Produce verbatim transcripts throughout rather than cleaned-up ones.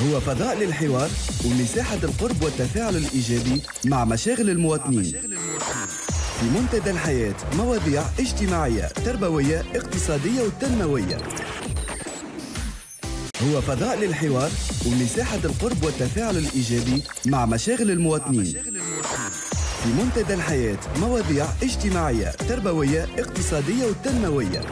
هو فضاء للحوار ومساحة القرب والتفاعل الإيجابي مع مشاغل المواطنين. في منتدى الحياة مواضيع اجتماعية تربوية اقتصادية وتنموية. هو فضاء للحوار ومساحة القرب والتفاعل الإيجابي مع مشاغل المواطنين. في منتدى الحياة مواضيع اجتماعية تربوية اقتصادية وتنموية.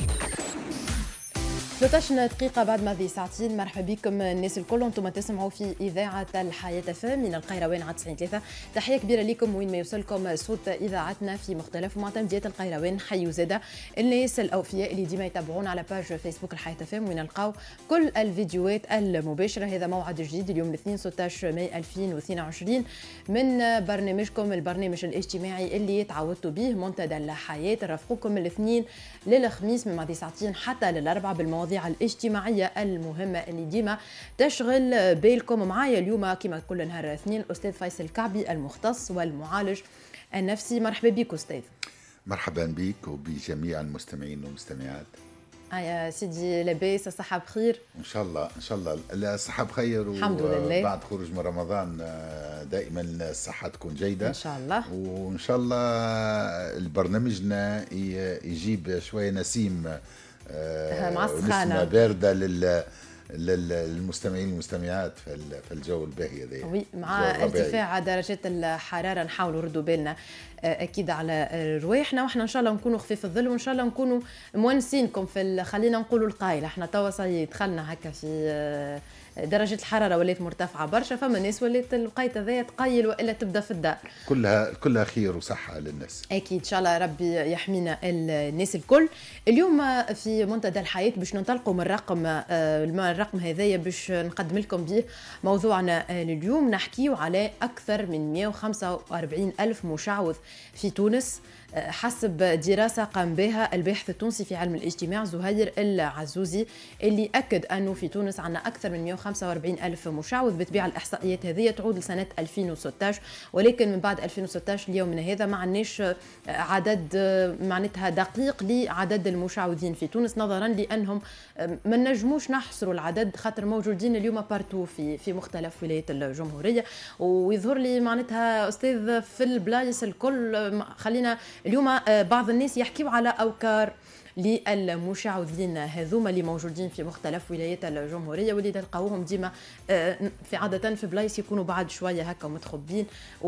ثلاثة عشر دقيقة بعد ماضي ساعتين. مرحبا بكم الناس الكل، انتم تسمعوا في إذاعة الحياة فام من القيروان على تسعين ثلاثة. تحية كبيرة لكم وين ما يوصلكم صوت إذاعتنا في مختلف معتمديات القيروان. حيوا زادة الناس الأوفياء اللي ديما يتابعون على باج فيسبوك الحياة فام وين نلقاو كل الفيديوهات المباشرة. هذا موعد جديد اليوم الاثنين ستة عشر ماي ألفين واثنين وعشرين من برنامجكم البرنامج الاجتماعي اللي تعودتوا به منتدى الحياة. نرافقكم الاثنين للخميس من ماضي ساعتين حتى للأربعاء بالمواضيع الاجتماعية المهمة اللي ديما تشغل بالكم. معايا اليوم كما كل نهار اثنين الأستاذ فيصل كعبي المختص والمعالج النفسي. مرحبا بك أستاذ. مرحبا بك وبجميع المستمعين والمستمعات. يا سيدي لاباس؟ الصحة بخير؟ ان شاء الله ان شاء الله الصحة بخير، الحمد لله. بعد خروج من رمضان دائما الصحة تكون جيدة ان شاء الله، وان شاء الله برنامجنا يجيب شوية نسيم مع السخانة باردة لل للمستمعين والمستمعات في الجو الباهي هذا. وي، مع ارتفاع درجات الحراره نحاولوا نردوا بالنا اكيد على رواحنا، واحنا ان شاء الله نكونوا خفيف الظل وان شاء الله نكونوا مونسينكم في خلينا نقولوا القايله. احنا توا صاي دخلنا هكا في درجه الحراره ولات مرتفعه برشا، فما ناس ولات الوقيت هذايا تقيل والا تبدا في الدار. كلها كلها خير وصحه للناس اكيد ان شاء الله ربي يحمينا الناس الكل. اليوم في منتدى الحياه باش ننطلقوا من الرقم الرقم هذايا باش نقدم لكم به موضوعنا لليوم. نحكيو على اكثر من مئة وخمسة وأربعين ألف مشعوذ في تونس حسب دراسة قام بها الباحث التونسي في علم الاجتماع زهير العزوزي، اللي أكد أنه في تونس عندنا أكثر من مئة وخمسة وأربعين ألف مشعوذ. بتبيع الإحصائيات هذه تعود لسنة ألفين وستة عشر، ولكن من بعد ألفين وستة عشر اليومنا هذا ما عندناش عدد معناتها دقيق لعدد المشعوذين في تونس، نظرا لأنهم ما نجموش نحصروا العدد خاطر موجودين اليوم بارتو في في مختلف ولايات الجمهورية. ويظهر لي معناتها أستاذ في البلايص الكل. خلينا اليوم بعض الناس يحكيوا على أوكار للمشعوذين هذوما اللي موجودين في مختلف ولايات الجمهوريه، واللي تلقاوهم ديما في عاده في بلايص يكونوا بعد شويه هكا متخبين.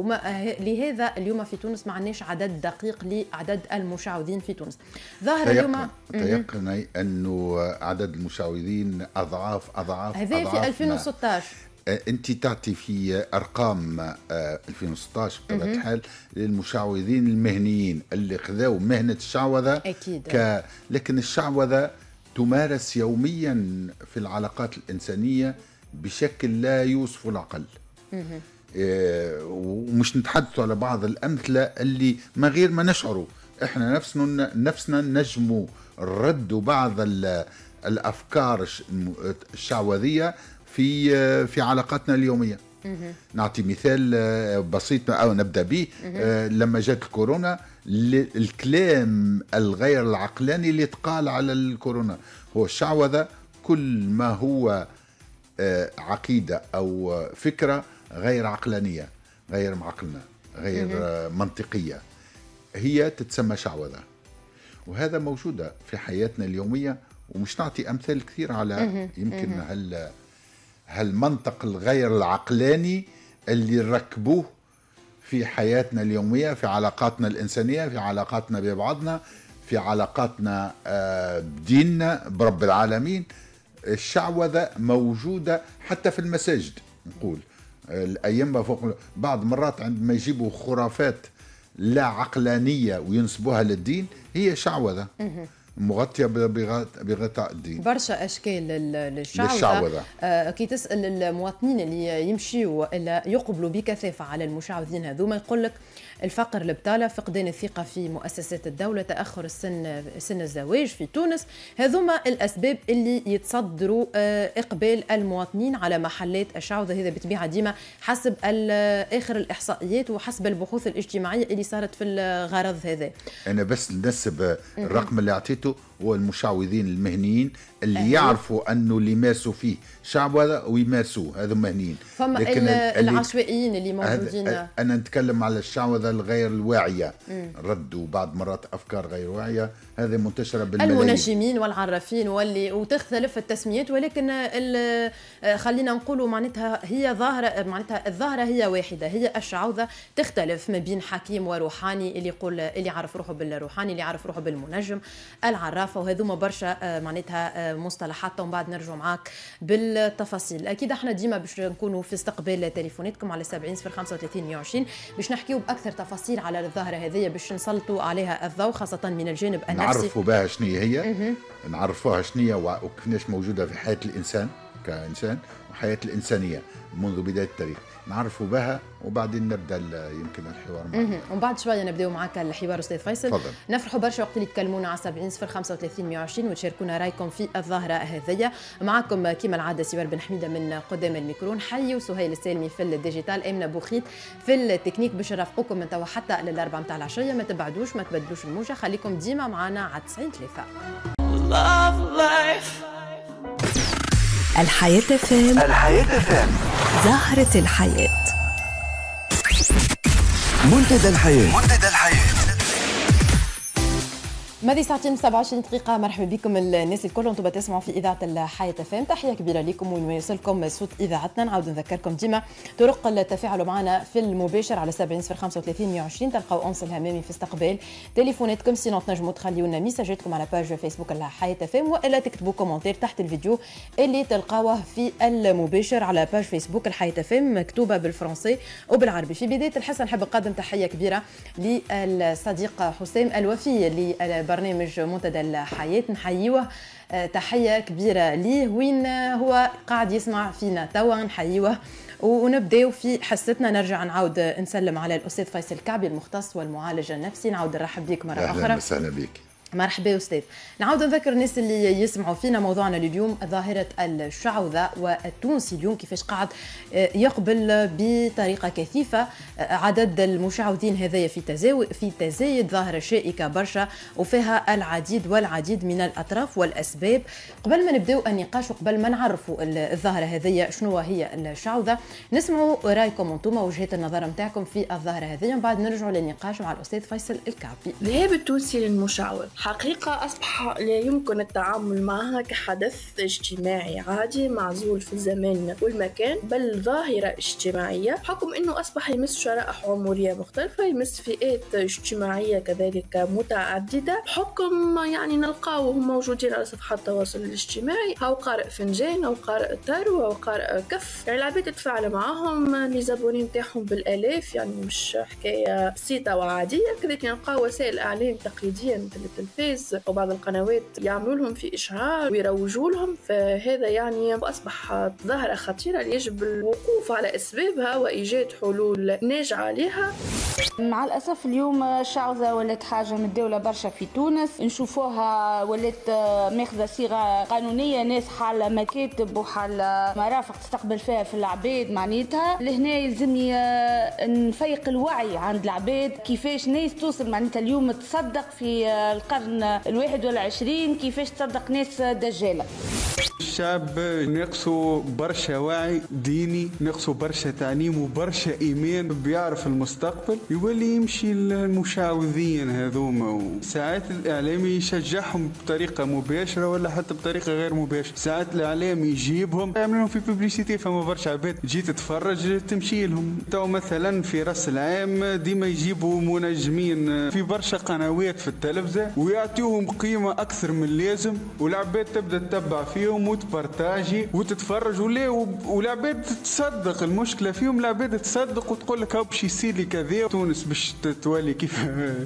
ولهذا اليوم في تونس ما عندناش عدد دقيق لعدد المشعوذين في تونس. ظاهر اليوم تيقني انه عدد المشعوذين اضعاف اضعاف هذا في ألفين وستة عشر. انت تعطي في ارقام ألفين وستة عشر بطبيعه الحال للمشعوذين المهنيين اللي خذوا مهنه الشعوذه اكيد ك... لكن الشعوذه تمارس يوميا في العلاقات الانسانيه بشكل لا يوصف العقل. إيه ومش نتحدثوا على بعض الامثله اللي ما غير ما نشعروا احنا نفسنا نفسنا نجموا نردوا بعض الافكار الشعوذيه في في علاقاتنا اليوميه. نعطي مثال بسيط او نبدا به. لما جات الكورونا الكلام الغير العقلاني اللي تقال على الكورونا هو الشعوذه. كل ما هو عقيده او فكره غير عقلانيه غير معقلنا غير منطقيه هي تتسمى شعوذه، وهذا موجوده في حياتنا اليوميه. ومش نعطي امثال كثير على يمكن هال هالمنطق الغير العقلاني اللي ركبوه في حياتنا اليومية، في علاقاتنا الإنسانية، في علاقاتنا ببعضنا، في علاقاتنا بديننا برب العالمين. الشعوذة موجودة حتى في المساجد. نقول الأيام فوق بعض مرات عندما يجيبوا خرافات لا عقلانية وينسبوها للدين هي شعوذة مغطية بغطاء الدين. برشا أشكال للشعوذة. آه كي تسأل المواطنين اللي يمشيوا إلا يقبلوا بكثافة على المشعوذين هذوما يقول لك الفقر، البطالة، فقدان الثقة في مؤسسات الدولة، تأخر السن سن الزواج في تونس. هذوما الأسباب اللي يتصدروا إقبال المواطنين على محلات الشعوذة. هذا بطبيعة ديما حسب آخر الإحصائيات وحسب البحوث الاجتماعية اللي صارت في الغرض هذا. أنا بس ننسب الرقم اللي أعطيته هو المشعوذين المهنيين اللي أه. يعرفوا أنه اللي ماسوا فيه شعوذة ويمارسوه، هذا مهنيين. فما العشوائيين اللي موجودين. أنا نتكلم على الشعوذة الغير الواعية، ردوا بعض مرات أفكار غير واعية، هذه منتشرة بالملايين. المنجمين والعرافين واللي وتختلف التسميات، ولكن خلينا نقولوا معناتها هي ظاهرة، معناتها الظاهرة هي واحدة، هي الشعوذة. تختلف ما بين حكيم وروحاني، اللي يقول اللي يعرف روحه بالروحاني، اللي يعرف روحه بالمنجم، العراف، وهذوما برشا معناتها مصطلحات. ومن بعد نرجع معاك بالتفاصيل. اكيد احنا ديما باش نكونوا في استقبال تليفوناتكم على سبعين صفر خمسة وثلاثين مئة وعشرين باش نحكيو باكثر تفاصيل على الظاهره هذه، باش نسلطوا عليها الضوء خاصه من الجانب النفسي. نعرفوا بها شنو هي، نعرفوها شنو وكيفاش موجوده في حياه الانسان كانسان وحياه الانسانيه منذ بدايه التاريخ، نعرفوا بها وبعدين نبدا يمكن الحوار معك. ومن بعد شويه نبداو معك الحوار استاذ فيصل. فضل. نفرحوا برشا وقت اللي تكلمونا على سبعين صفر خمسة وثلاثين مئة وعشرين وتشاركونا رايكم في الظاهره هذيا. معكم كما العاده سوار بن حميده من قدام الميكرون، حي وسهيل السالمي في الديجيتال، امنه بوخيت في التكنيك باش نرافقوكم من توا حتى للاربعه نتاع العشيه. ما تبعدوش، ما تبدلوش الموجه، خليكم ديما معنا على تسعين ثلاثة. الحياة فام، الحياة فام، زهرة الحياة، منتدى الحياة، منتدى الحياة. ماضي ساعتين سبعة وعشرين دقيقة. مرحبا بكم الناس الكل، انتم تسمعوا في إذاعة الحياة فام. تحية كبيرة لكم وين يوصلكم صوت إذاعتنا. نعاود نذكركم ديما طرق التفاعل معنا في المباشر على سبعين صفر خمسة وثلاثين مئة وعشرين. تلقاو أنس الهمامي في استقبال تليفوناتكم، سينو تنجموا تخليوا لنا ميساجاتكم على باج فيسبوك الحياة فام، والا تكتبوا كومنتير تحت الفيديو اللي تلقاوه في المباشر على باج فيسبوك الحياة فام مكتوبة بالفرنسي وبالعربي. في بداية الحصة نحب نقدم تحية كبيرة للصديق حسام الوفي اللي برنامج منتدى الحياة، نحييوه تحية كبيرة ليه وين هو قاعد يسمع فينا توا، نحييوه. ونبداو في حصتنا، نرجع نعاود نسلم على الأستاذ فيصل الكعبي المختص والمعالج النفسي. نعاود نرحب بك مرة أخرى. أهلا وسهلا بك. مرحبا أستاذ. نعاود نذكر الناس اللي يسمعوا فينا موضوعنا لليوم ظاهرة الشعوذة، والتونسي اليوم كيفاش قاعد يقبل بطريقة كثيفة عدد المشعوذين هذايا في تزايد في تزايد ظاهرة شائكة برشا وفيها العديد والعديد من الأطراف والأسباب. قبل ما نبداو النقاش وقبل ما نعرفوا الظاهرة هذيا شنو هي الشعوذة، نسمعوا رايكم انتم وجهات النظر نتاعكم في الظاهرة هذيا، ومن بعد نرجعوا للنقاش مع الأستاذ فيصل الكعبي. الذهاب التونسي للمشعوذ حقيقة أصبح لا يمكن التعامل معها كحدث اجتماعي عادي معزول في الزمان والمكان، بل ظاهرة اجتماعية حكم أنه أصبح يمس شرائح عمرية مختلفة، يمس فئات اجتماعية كذلك متعددة. حكم يعني نلقاوهم موجودين على صفحات التواصل الاجتماعي، أو قارئ فنجان أو قارئ تارو أو قارئ كف، يعني العباد تتفاعل معهم لزبونين نتاعهم بالآلاف، يعني مش حكاية بسيطة وعادية. كذلك نلقاو وسائل الإعلام تقليدية مثل التلفاز وبعض القنوات يعملوا لهم في إشعار ويروجوا لهم، فهذا يعني أصبح ظاهرة خطيرة يجب الوقوف على أسبابها وإيجاد حلول ناجعة عليها. مع الأسف اليوم الشعوذة ولات حاجة متداولة برشا في تونس، نشوفوها ولات ماخذة صيغة قانونية، ناس حال مكاتب وحال مرافق تستقبل فيها في العباد. معناتها لهنا يلزمني نفيق الوعي عند العباد كيفاش ناس توصل معناتها اليوم تصدق في القرن الواحد والعشرين، كيفاش تصدق ناس دجالة. الشعب ناقصه برشا وعي ديني، ناقصه برشا تعليم وبرشا إيمان، بيعرف المستقبل يولي يمشي المشعوذين هذوما. وساعات الإعلام يشجعهم بطريقة مباشرة ولا حتى بطريقة غير مباشرة، ساعات الإعلام يجيبهم يعمل لهم في بوبليسيتي، فما برشا عباد تجي تتفرج تمشي لهم. تو مثلا في راس العام ديما يجيبوا منجمين في برشا قنوات في التلفزة ويعطيوهم قيمة أكثر من اللازم، والعباد تبدأ تتبع فيهم وتبارتاجي وتتفرج ولا والعباد تصدق. المشكلة فيهم العباد تصدق وتقول لك هاو باش يصير لي كذا، تونس باش تولي كيف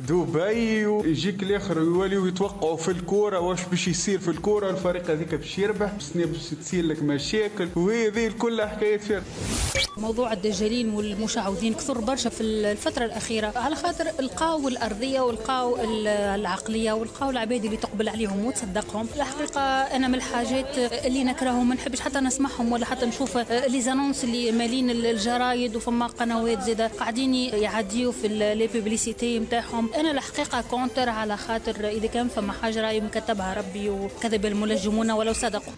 دبي، ويجيك الآخر يوليو يتوقعوا في الكورة واش باش يصير في الكورة، الفريق هذيك باش يربح، باش تصير لك مشاكل، وهذه كلها حكايات فيها. موضوع الدجالين والمشعوذين كثر برشا في الفترة الأخيرة، على خاطر لقاو الأرضية ولقاو العقلية ولقاو العباد اللي تقبل عليهم وتصدقهم. الحقيقة أنا من الحاجات اللي نكرههم، ما نحبش حتى نسمعهم ولا حتى نشوف لي زانونس اللي مالين الجرايد وفما قنوات زاده قاعدين يعديوا في لي بوبليسيتي نتاعهم. أنا الحقيقة كونتر، على خاطر إذا كان فما حاجة راهي مكتبها ربي وكذب الملجمون ولو صدقوا.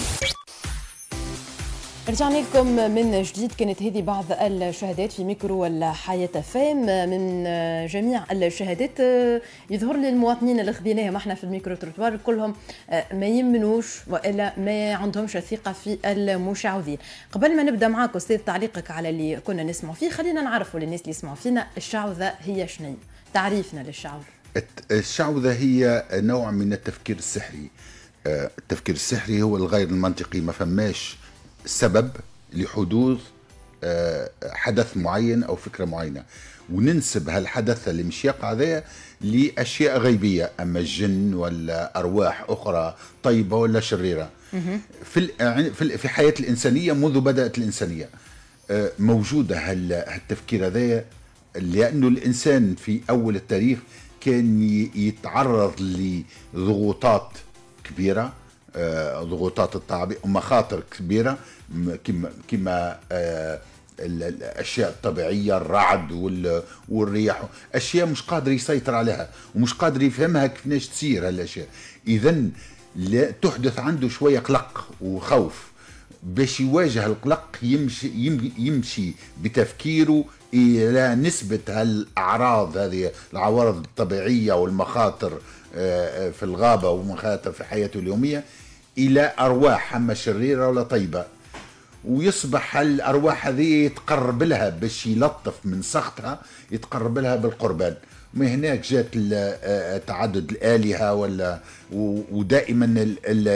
رجعنا لكم من جديد. كانت هذه بعض الشهادات في ميكرو الحياة فام من جميع الشهادات. يظهر للمواطنين اللي خذيناهم احنا في الميكرو تروتوار كلهم ما يمنوش والا ما عندهمش ثقة في المشعوذين. قبل ما نبدا معاك استاذ تعليقك على اللي كنا نسمع فيه، خلينا نعرفوا للناس اللي يسمعوا فينا الشعوذة هي شنو، تعريفنا للشعوذة. الشعوذة هي نوع من التفكير السحري. التفكير السحري هو الغير المنطقي، ما فماش سبب لحدوث حدث معين أو فكرة معينة، وننسب هالحدث اللي مش يقع ذا لأشياء غيبية، أما الجن ولا أرواح أخرى طيبة ولا شريرة. في في حياة الإنسانية منذ بدأت الإنسانية موجودة هالتفكير هذا، لأنه الإنسان في أول التاريخ كان يتعرض لضغوطات كبيرة، ضغوطات الطبيعة ومخاطر كبيرة كما كما الاشياء الطبيعيه، الرعد والرياح، اشياء مش قادر يسيطر عليها ومش قادر يفهمها كيفاش تصير هالاشياء. اذا تحدث عنده شويه قلق وخوف، باش يواجه القلق يمشي يمشي بتفكيره الى نسبه هالاعراض هذه، العوارض الطبيعيه والمخاطر في الغابه ومخاطر في حياته اليوميه، الى ارواح اما شريره ولا طيبه، ويصبح الارواح هذه يتقرب لها باش يلطف من سخطها، يتقرب لها بالقربان. من هناك جات تعدد الالهه ولا ودائما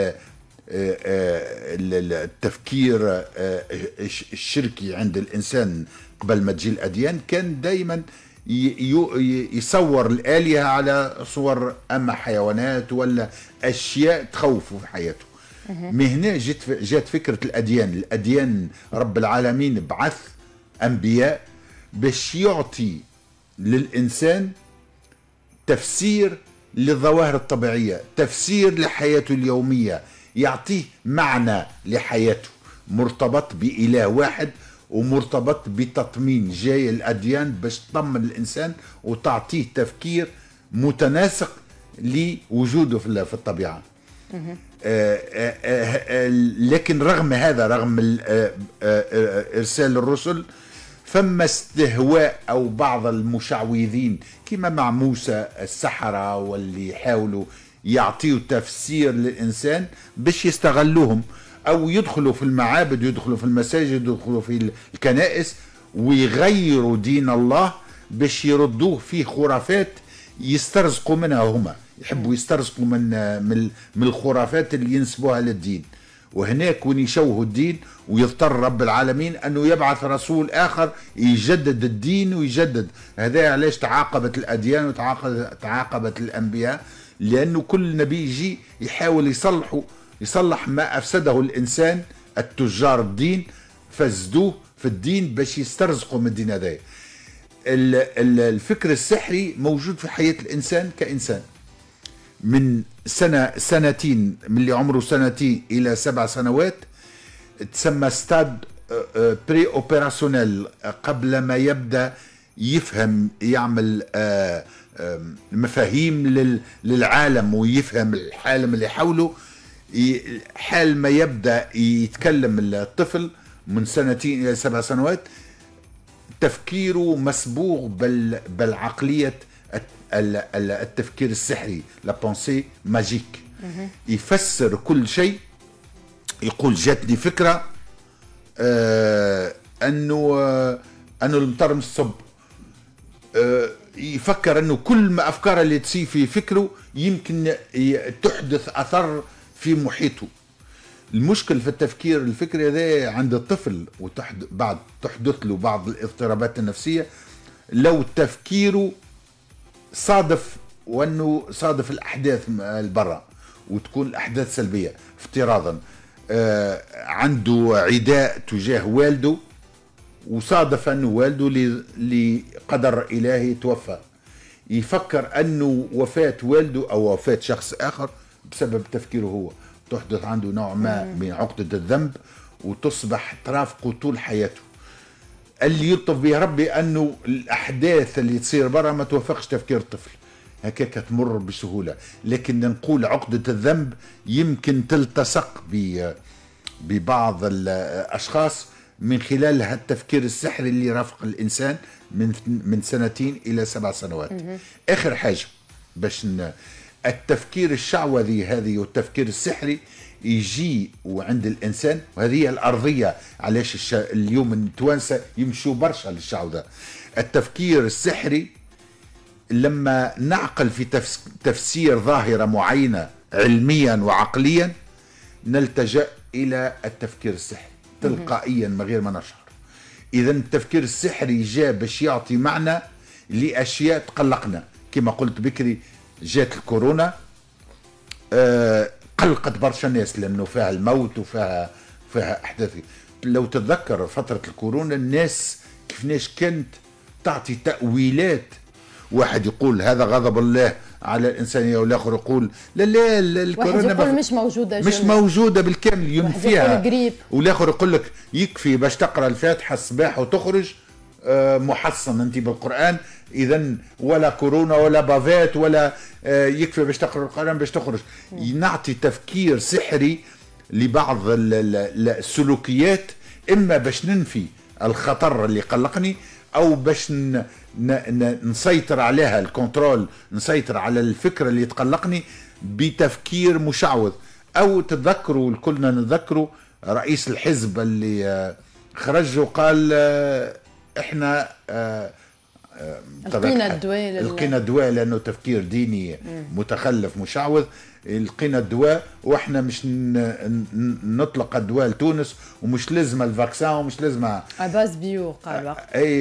التفكير الشركي عند الانسان قبل ما تجي الاديان كان دائما يصور الالهه على صور اما حيوانات ولا اشياء تخوفه في حياته. من هنا جت جات فكره الاديان. الاديان رب العالمين بعث انبياء باش يعطي للانسان تفسير للظواهر الطبيعيه، تفسير لحياته اليوميه، يعطيه معنى لحياته مرتبط بإله واحد ومرتبط بتطمين. جاي الأديان باش تطمن الإنسان وتعطيه تفكير متناسق لوجوده في الطبيعة. آآ آآ لكن رغم هذا، رغم إرسال الرسل، فما استهواء أو بعض المشعوذين كما مع موسى السحرة واللي يحاولوا يعطيوا تفسير للإنسان باش يستغلوهم، أو يدخلوا في المعابد، يدخلوا في المساجد، يدخلوا في الكنائس ويغيروا دين الله باش يردوه فيه خرافات يسترزقوا منها. هما يحبوا يسترزقوا من من الخرافات اللي ينسبوها للدين، وهناك وين يشوهوا الدين ويضطر رب العالمين أنه يبعث رسول آخر يجدد الدين ويجدد. هذا علاش تعاقبت الأديان وتعاقبت الأنبياء، لأنه كل نبي يجي يحاول يصلحه يصلح ما أفسده الإنسان. التجار الدين فسدوه في الدين باش يسترزقوا من الدين هذا. الفكر السحري موجود في حياة الإنسان كإنسان من سنة سنتين، من اللي عمره سنتين إلى سبع سنوات، تسمى ستاد بري اوبيراسيونيل، قبل ما يبدأ يفهم يعمل مفاهيم للعالم ويفهم العالم اللي حوله. حال ما يبدأ يتكلم الطفل من سنتين إلى سبع سنوات، تفكيره مسبوغ بالعقلية التفكير السحري، لا بونسي ماجيك. يفسر كل شيء، يقول جاتني فكرة آه أنه آه أنه المطر من الصب، آه يفكر أنه كل ما أفكار اللي تصير في فكره يمكن تحدث أثر في محيطه. المشكل في التفكير الفكري هذا عند الطفل، وبعد تحدث له بعض الاضطرابات النفسية لو تفكيره صادف، وأنه صادف الأحداث البرة وتكون الأحداث سلبية. افتراضا آه عنده عداء تجاه والده وصادف أنه والده لقدر إلهي توفى، يفكر أنه وفاة والده أو وفاة شخص آخر بسبب تفكيره هو، تحدث عنده نوع ما من عقدة الذنب وتصبح ترافقه طول حياته. اللي يلطف به ربي أنه الأحداث اللي تصير برا ما توافقش تفكير الطفل، هكاك تمر بسهولة. لكن نقول عقدة الذنب يمكن تلتصق ببعض الأشخاص من خلال هالتفكير السحري اللي رافق الإنسان من من سنتين إلى سبع سنوات. آخر حاجة باش التفكير الشعوذي هذه والتفكير السحري يجي وعند الإنسان، وهذه هي الأرضية علاش الش... اليوم التوانسة يمشوا برشا للشعوذة. التفكير السحري لما نعقل في تفس... تفسير ظاهرة معينة علميا وعقليا نلتجأ إلى التفكير السحري تلقائيا من غير ما نشعر. إذا التفكير السحري جاء باش يعطي معنى لأشياء تقلقنا. كما قلت بكري جات الكورونا آه قلقت برشا الناس لأنه فيها الموت وفيها فيها أحداث. لو تتذكر فترة الكورونا الناس كيفاش كانت تعطي تأويلات، واحد يقول هذا غضب الله على الإنسانية والآخر يقول لا لا, لا الكورونا واحد يقول مش موجودة مش جميل. موجودة بالكامل ينفيها، والآخر يقول لك يكفي باش تقرأ الفاتحة الصباح وتخرج آه محصن أنت بالقرآن، إذا ولا كورونا ولا بافات ولا آه يكفي باش تقرأ القرآن باش تخرج. نعطي تفكير سحري لبعض السلوكيات، إما باش ننفي الخطر اللي قلقني أو باش ن... ن... نسيطر عليها الكنترول، نسيطر على الفكرة اللي تقلقني بتفكير مشعوذ. أو تتذكروا كلنا نتذكروا رئيس الحزب اللي خرج وقال إحنا لقينا الدواء لقينا الدواء لأنه تفكير ديني متخلف مشعوذ، لقينا الدواء واحنا مش نطلق الدواء لتونس ومش لازم الفاكسان ومش لازم اباز بيو قال وقت. اي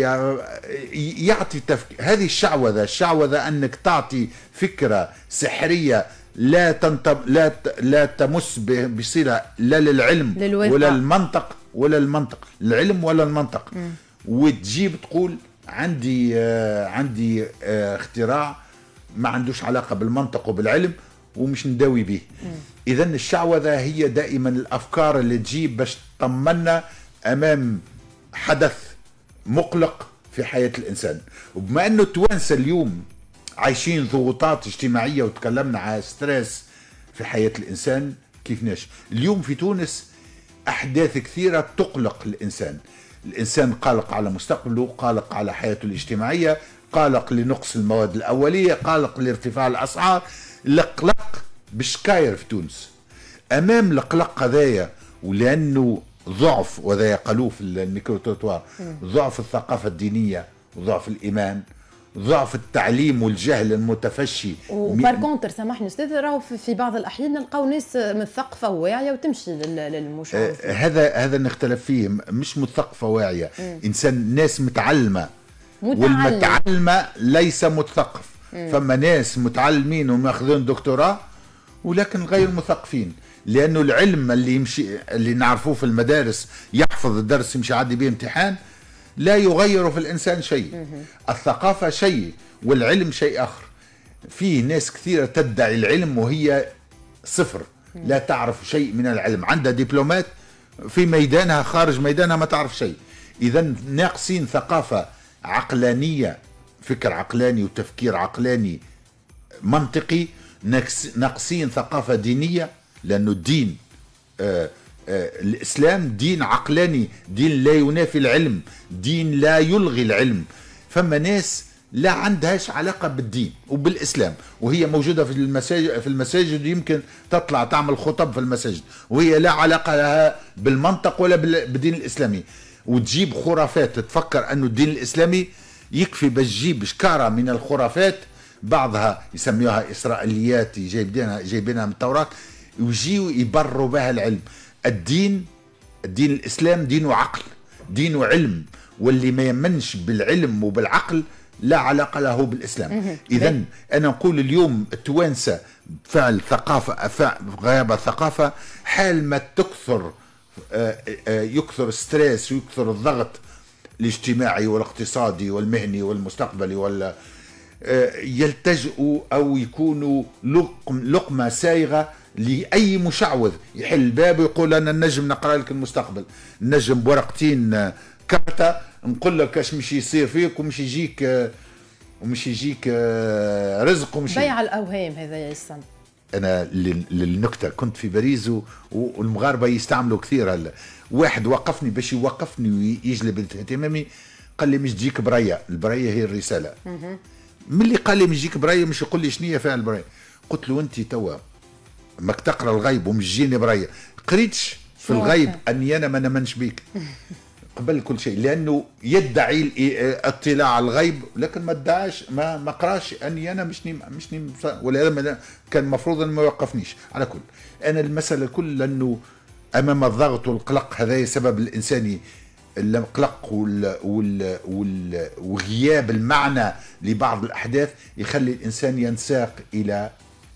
يعطي تفكير. هذه الشعوذه، الشعوذه انك تعطي فكره سحريه لا تنتب لا لا تمس بصله لا للعلم للواقع. ولا المنطق ولا المنطق العلم ولا المنطق م. وتجيب تقول عندي آه عندي آه اختراع ما عندوش علاقه بالمنطق وبالعلم ومش نداوي به. إذا الشعوذة هي دائما الأفكار اللي تجيب باش تطمنا أمام حدث مقلق في حياة الإنسان. وبما أنه التوانسة اليوم عايشين ضغوطات اجتماعية وتكلمنا على ستريس في حياة الإنسان، كيف ناش اليوم في تونس أحداث كثيرة تقلق الإنسان. الإنسان قلق على مستقبله، قلق على حياته الاجتماعية، قلق لنقص المواد الأولية، قلق لارتفاع الأسعار. القلق بشكاير في تونس. امام القلق هذايا ولانه ضعف، وذا يقالوه في الميكرو تروتوار، ضعف الثقافه الدينيه وضعف الايمان، ضعف التعليم والجهل المتفشي. وبار كونتر سامحني استاذ، راهو في بعض الاحيان نلقاو ناس مثقفه وواعيه وتمشي للمشاهد. آه هذا هذا نختلف فيه، مش مثقفه واعيه، مم. انسان ناس متعلمه، متعلم. والمتعلمه ليس مثقف. فما ناس متعلمين وماخذين دكتوراه ولكن غير مثقفين، لانه العلم اللي يمشي اللي نعرفوه في المدارس يحفظ الدرس يمشي يعدي به امتحان لا يغير في الانسان شيء. الثقافه شيء والعلم شيء اخر. في ناس كثيره تدعي العلم وهي صفر، لا تعرف شيء من العلم، عندها دبلومات في ميدانها خارج ميدانها ما تعرف شيء. اذا ناقصين ثقافه عقلانيه، فكر عقلاني وتفكير عقلاني منطقي، ناقصين ثقافة دينية، لأنه الدين آآ آآ الإسلام دين عقلاني، دين لا ينافي العلم، دين لا يلغي العلم. فما ناس لا عندهاش علاقة بالدين وبالإسلام، وهي موجودة في المساجد في المساجد يمكن تطلع تعمل خطب في المساجد وهي لا علاقة لها بالمنطق ولا بالدين الإسلامي، وتجيب خرافات تفكر أنه الدين الإسلامي يكفي باش تجيب شكارة من الخرافات، بعضها يسميوها إسرائيليات جايبينها جايبينها من التوراة، ويجيوا يبرروا بها العلم. الدين الدين الإسلام دين عقل، دين علم، واللي ما يمنش بالعلم وبالعقل لا علاقة له بالإسلام. إذا أنا نقول اليوم التوانسة فعل ثقافة فعل غياب الثقافة، حال ما تكثر يكثر ستريس ويكثر الضغط الاجتماعي والاقتصادي والمهني والمستقبلي ولا يلتجئوا أو يكونوا لقمة سايغة لأي مشعوذ يحل الباب ويقول أنا النجم نقرأ لك المستقبل، النجم بورقتين كارتة نقول لك اش مش يصير فيك ومش يجيك ومش يجيك رزق ومش بيع الأوهام. هذا يا السن أنا للنكتة كنت في باريس والمغاربة يستعملوا كثير هلا. واحد وقفني باش يوقفني ويجلب اهتمامي، قال لي مش تجيك برية، البرية هي الرسالة. ملي قال لي مش تجيك برية مش يقول لي شنية فيها البرية. قلت له أنت توا ماك تقرا الغيب ومش جيني برية، قريتش في الغيب أني أنا ما نمنش بيك قبل كل شيء، لأنه يدعي الاطلاع على الغيب لكن ما ادعاش ما ما قراش أني أنا مش نيم مش نيم ولا كان المفروض أن ما يوقفنيش. على كل أنا المسألة كل أنه أمام الضغط والقلق هذا سبب الإنساني القلق وال وال وال وغياب المعنى لبعض الأحداث يخلي الإنسان ينساق إلى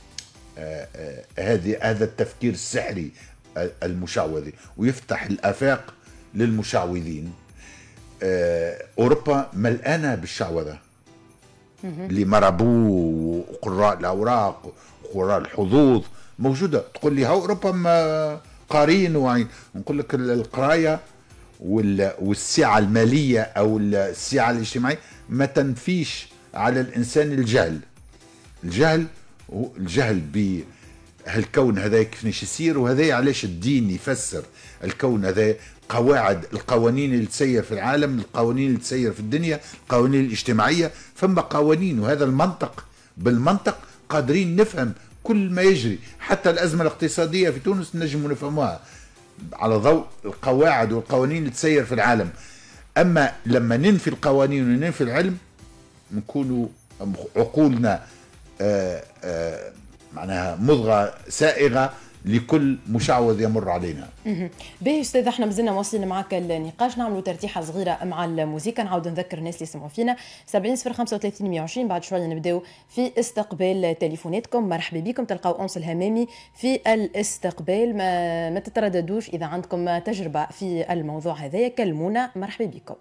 هذه هذا التفكير السحري المشعوذي ويفتح الآفاق للمشعوذين. أوروبا ملآنة بالشعوذة اللي مربو وقراء الأوراق وقراء الحظوظ موجودة. تقول لي ها أوروبا ما قارين وعين، نقول لك القراية والسعة المالية أو السعة الاجتماعية ما تنفيش على الإنسان الجهل. الجهل الجهل بهالكون هذا كيفاش يصير، وهذا علاش الدين يفسر الكون هذا. قواعد القوانين اللي تسير في العالم، القوانين اللي تسير في الدنيا، القوانين الاجتماعية، فما قوانين وهذا المنطق بالمنطق قادرين نفهم كل ما يجري. حتى الأزمة الاقتصادية في تونس نجم نفهمها على ضوء القواعد والقوانين اللي تسير في العالم. أما لما ننفي القوانين وننفي العلم نكونوا عقولنا آآ آآ معناها مضغة سائغة لكل مشعوذ يمر علينا. باهي استاذ، احنا مازلنا واصلين معك النقاش، نعملوا ترتيحه صغيره مع الموسيقى، نعاود نذكر الناس اللي يسمعوا فينا سبعين صفر خمسة وثلاثين مئة وعشرين. بعد شويه نبداو في استقبال تليفوناتكم. مرحبا بكم، تلقاو أنس الهمامي في الاستقبال. ما, ما تترددوش اذا عندكم تجربه في الموضوع هذايا كلمونا. مرحبا بكم.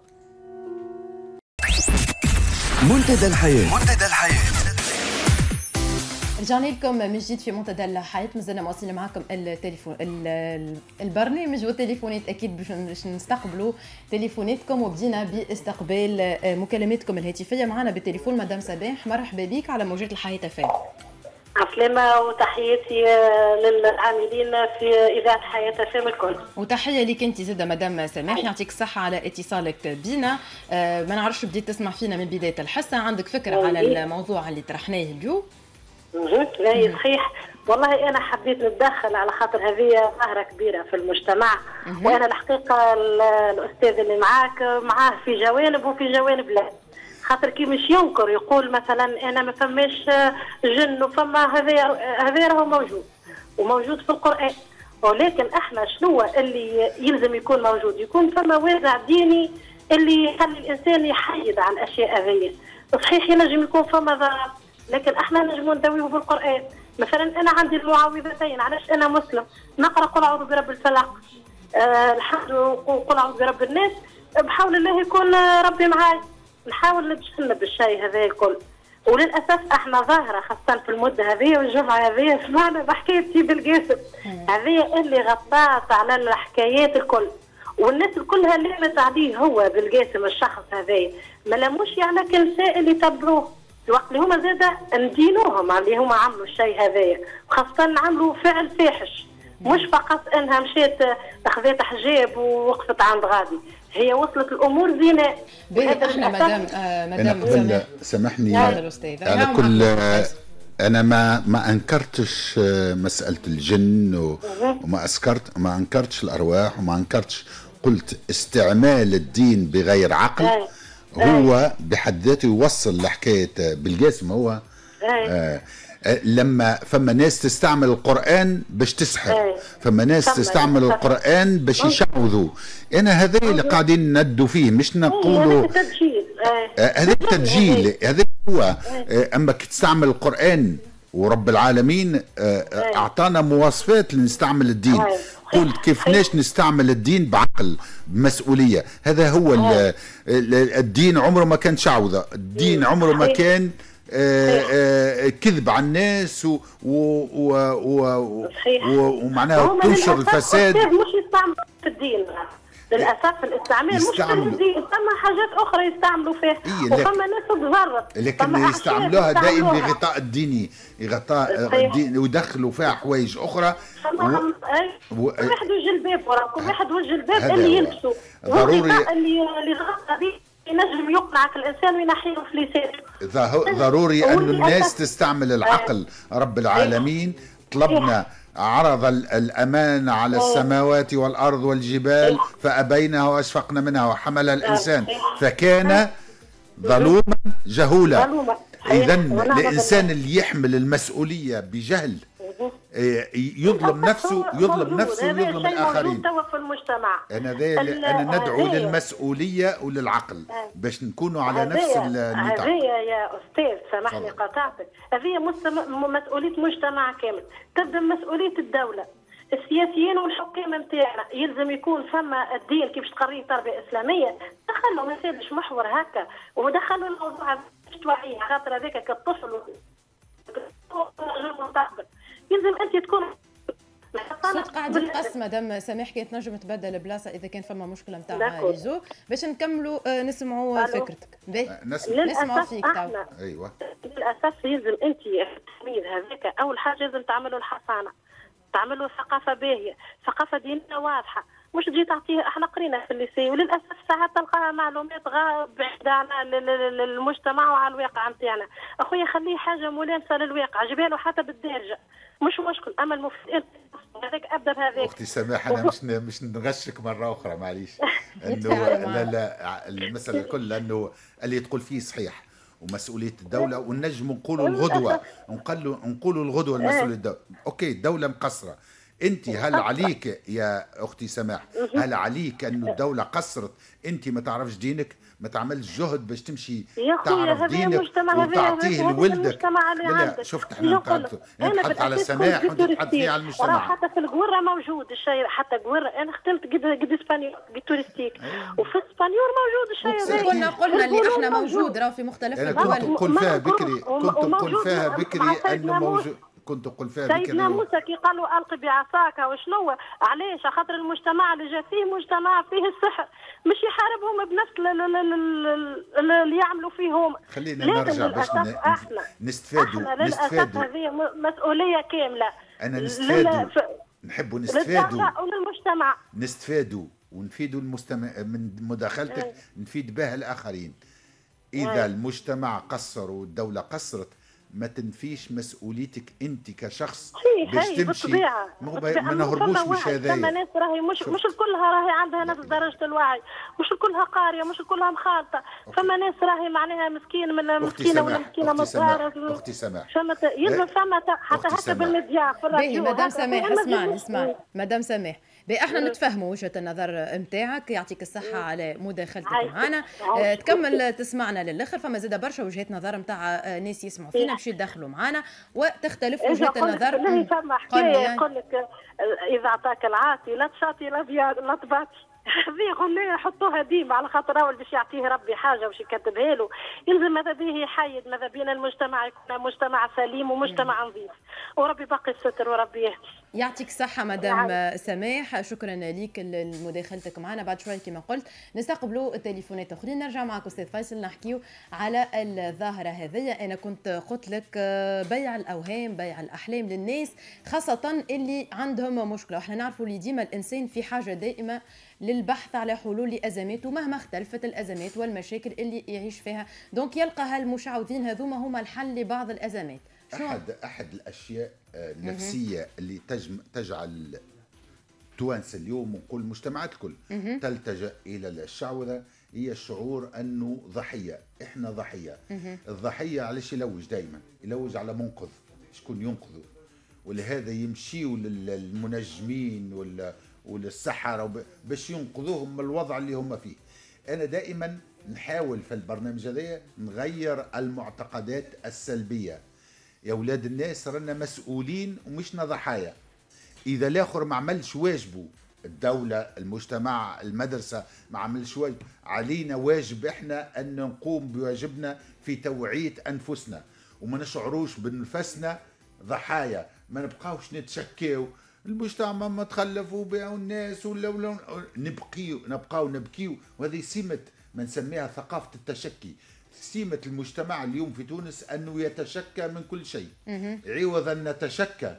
منتدى الحياه منتدى الحياه رجعنا لكم من جديد في منتدى الحياة. مازلنا مواصلين معكم التليفون البرنامج والتليفونات اكيد باش نستقبلوا تليفوناتكم، وبدينا باستقبال مكالماتكم الهاتفيه. معنا بالتليفون مدام سباح، مرحبا بك على موجات الحياة فام. عسلامة وتحياتي للعاملين في إذاعة حياة فام الكل. وتحية لك أنت زادة مدام سماح، يعطيك الصحة على اتصالك بينا. أه ما نعرفش بديت تسمع فينا من بداية الحصة، عندك فكرة على الموضوع اللي طرحناه اليوم؟ لا هي صحيح، والله أنا حبيت نتدخل على خاطر هذه ظاهرة كبيرة في المجتمع. وأنا الحقيقة الأستاذ اللي معاك معاه في جوانب وفي جوانب لا، خاطر كي مش ينكر يقول مثلا أنا ما فماش جن وفما هذا هذا راهو موجود وموجود في القرآن، ولكن احنا شنو اللي يلزم يكون موجود؟ يكون فما وازع ديني اللي يخلي الإنسان يحيد على الأشياء هذه. صحيح ينجم يكون فما ضرر، لكن احنا نجمو نداويه بالقران. مثلا انا عندي المعوذتين، علاش انا مسلم نقرا قل اعوذ برب الفلق أه الحمد وقل اعوذ برب الناس، بحول الله يكون ربي معاي، نحاول نتجنب الشيء هذا الكل. وللاسف احنا ظاهره خاصه في المده هذه والجمعه هذه سمعنا بحكايه سيد القاسم هذه اللي غطات على الحكايات الكل، والناس كلها لامت عليه هو بالقاسم الشخص هذا، ما لاموش على كل شيء اللي تبعوه الوقت اللي هما زاده ندينوهم اللي هما عملوا الشيء هذايا، وخاصه عملوا فعل فاحش، مش فقط انها مشيت اخذت حجاب ووقفت عند غادي، هي وصلت الامور زينه. احنا مدام آه مدام أنا سامحني على كل انا ما ما انكرتش مساله الجن وما اسكرت ما انكرتش الارواح وما انكرتش، قلت استعمال الدين بغير عقل هو بحد ذاته يوصل لحكايه بالقاسم. هو آه لما فما ناس تستعمل القرآن باش تسحر، فما ناس تستعمل القرآن باش يشعوذوا. انا هذا اللي قاعدين ندوا فيه، مش نقولوا هذا التدجيل، هذا هو. اما كي تستعمل القرآن ورب العالمين اعطانا مواصفات لنستعمل الدين، تقول كيفناش نستعمل الدين بعقل بمسؤوليه. هذا هو الدين. عمره ما كان شعوذه، الدين عمره ما كان آآ آآ كذب على الناس و و و و ومعناها تنشر الفساد. مش يستعملوا في الدين للاسف، الاستعمال مش في الدين، ثم حاجات اخرى يستعملوا فيها إيه وفما ناس تتجرب، لكن يستعملوها دائما بغطاء الديني، غطاء الدين ويدخلوا فيها حوايج اخرى. كل واحد وجلباب وراه، كل واحد والجلباب اللي يلبسه ضروري اللي اللي غطى به ينجم يقنعك الانسان وينحيه في لسانه. ضروري ان الناس تستعمل العقل. رب العالمين طلبنا عرض الأمان على السماوات والأرض والجبال فأبينها وأشفقن منها وحملها الإنسان فكان ظلوما جهولا. إذا الإنسان اللي يحمل المسؤولية بجهل يظلم نفسه يظلم نفسه ويظلم الآخرين. في المجتمع أنا أنا ندعو للمسؤولية وللعقل باش نكونوا على نفس النطاق. هذه يا أستاذ سامحني قاطعتك، هذه مسؤولية مجتمع كامل، تبدأ مسؤولية الدولة. السياسيين والحكام نتاعنا يلزم يكون فما الدين كيفاش تقريه تربيه اسلاميه، دخلوا ما يصيرش محور هكا ودخلوا الموضوع توعيه، خاطر هذاك كالطفل المستقبل يلزم انت تكون الصوت قاعد يتقص. مدام سماح كي تنجم تبدل بلاصه اذا كان فما مشكله نتاع ريزو باش نكملوا نسمعوا فكرتك. نسمعوا فيك تو. ايوه للاسف يلزم انت التلميذ هذاك اول حاجه لازم تعملوا الحصانه، تعملوا ثقافه باهيه، ثقافه دينيه واضحه، مش تجي تعطيه. احنا قرينا في الليسي وللاسف ساعات تلقاها معلومات بعيده على المجتمع وعلى الواقع نتاعنا. اخويا خليه حاجه ملامسه للواقع، جباله حتى بالدارجه مش مشكل، اما المفيد هذاك ابدا بهذاك. اختي سماح انا مش مش نغشك مره اخرى معليش انه لا لا المساله الكل لانه اللي تقول فيه صحيح ومسؤوليه الدوله، ونجم نقولوا الغدوه نقولوا نقولوا الغدوه المسؤوليه الدوله. اوكي الدوله مقصره، انت هل عليك يا اختي سماح هل عليك انه الدوله قصرت انت ما تعرفش دينك، ما تعملش جهد باش تمشي تعرف دينك وتعطيه لولدك؟ لا شفت احنا نتحدثوا نتحدث على سماح وانت تحدثي على المجتمع. حتى في القوره موجود الشيء، حتى قوره انا خدمت قد قد اسبانيول قد تورستيك وفي اسبانيول موجود الشيء هذا. كنا قلنا اللي احنا موجود راه في مختلف الدول. كنت نقول فيها بكري كنت نقول فيها بكري انه موجود كنت نقول فيها بكري. سيدنا موسى كي قال له القي بعصاك وشنو علاش؟ خاطر المجتمع اللي جا فيه مجتمع فيه السحر، مش يحاربهم بنفس اللي يعملوا فيهم. خلينا نرجع باش نستفادوا نستفادوا. هذه مسؤوليه كامله. انا نستفادوا نحبوا نستفادوا وللمجتمع نستفادوا ونفيدوا المجتمع من مداخلتك، نفيد بها الاخرين. اذا المجتمع قصر والدوله قصرت ما تنفيش مسؤوليتك انت كشخص باش تمشي. ما نهربوش مش هذايا. فما ناس راهي مش مش الكلها راهي عندها نفس درجه الوعي، مش الكلها قاريه، مش الكلها مخالطه. فما ناس راهي معناها مسكين من مسكينه ولا مسكينه متضارة. اختي سماح فما يلزم فما حتى هكا بالمذياع في الراديو. مدام سماح اسمعني اسمعني مدام سماح احنا نتفهموا وجهه النظر نتاعك، يعطيك الصحه على مداخلتك معنا. اه تكمل تسمعنا للاخر. فما زاد برشا وجهات نظر نتاع ناس يسمعوا فينا باش يدخلوا معنا وتختلف وجهات النظر. لا فما حكايه يقول لك اذا اعطاك العاطي لا تشاطي لا لا تباطي. هذه غنية حطوها ديما على خاطر اول باش يعطيه ربي حاجه باش يكتبها له، يلزم ماذا به يحيد، ماذا بينا المجتمع يكون مجتمع سليم ومجتمع نظيف، وربي باقي الستر وربي يهدي. يعطيك الصحة مدام سماح، شكرا ليك لمداخلتك معنا. بعد شوي كما قلت نستقبلوا تليفونات اخرين. نرجع معك استاذ فيصل نحكيو على الظاهرة هذه. انا كنت قلت لك بيع الاوهام بيع الاحلام للناس خاصة اللي عندهم مشكلة، واحنا نعرفوا اللي ديما الانسان في حاجة دائمة للبحث على حلول لازماته مهما اختلفت الازمات والمشاكل اللي يعيش فيها، دونك يلقى هالمشعوذين هذوما هما الحل لبعض الازمات. احد احد الاشياء النفسيه اللي تجم تجعل توانسه اليوم ونقول المجتمعات الكل تلتجأ الى الشعوذه هي الشعور انه ضحيه، احنا ضحيه. الضحيه علاش يلوج دائما؟ يلوج على منقذ، شكون ينقذه؟ ولهذا يمشيوا للمنجمين ولا وللسحرة باش ينقذوهم من الوضع اللي هم فيه. أنا دائما نحاول في البرنامج هذا نغير المعتقدات السلبية. يا أولاد الناس رانا مسؤولين ومشنا ضحايا. اذا الاخر ما عملش واجبه، الدولة، المجتمع، المدرسة ما عملش واجب، علينا واجب احنا ان نقوم بواجبنا في توعية انفسنا وما نشعروش بنفسنا ضحايا، ما نبقاوش نتشكيو المجتمع ما تخلفوا بها الناس ولا ولا نبقيو نبقاو نبكيو. وهذه سمة ما نسميها ثقافة التشكي. سمة المجتمع اليوم في تونس انه يتشكى من كل شيء. عوض ان نتشكى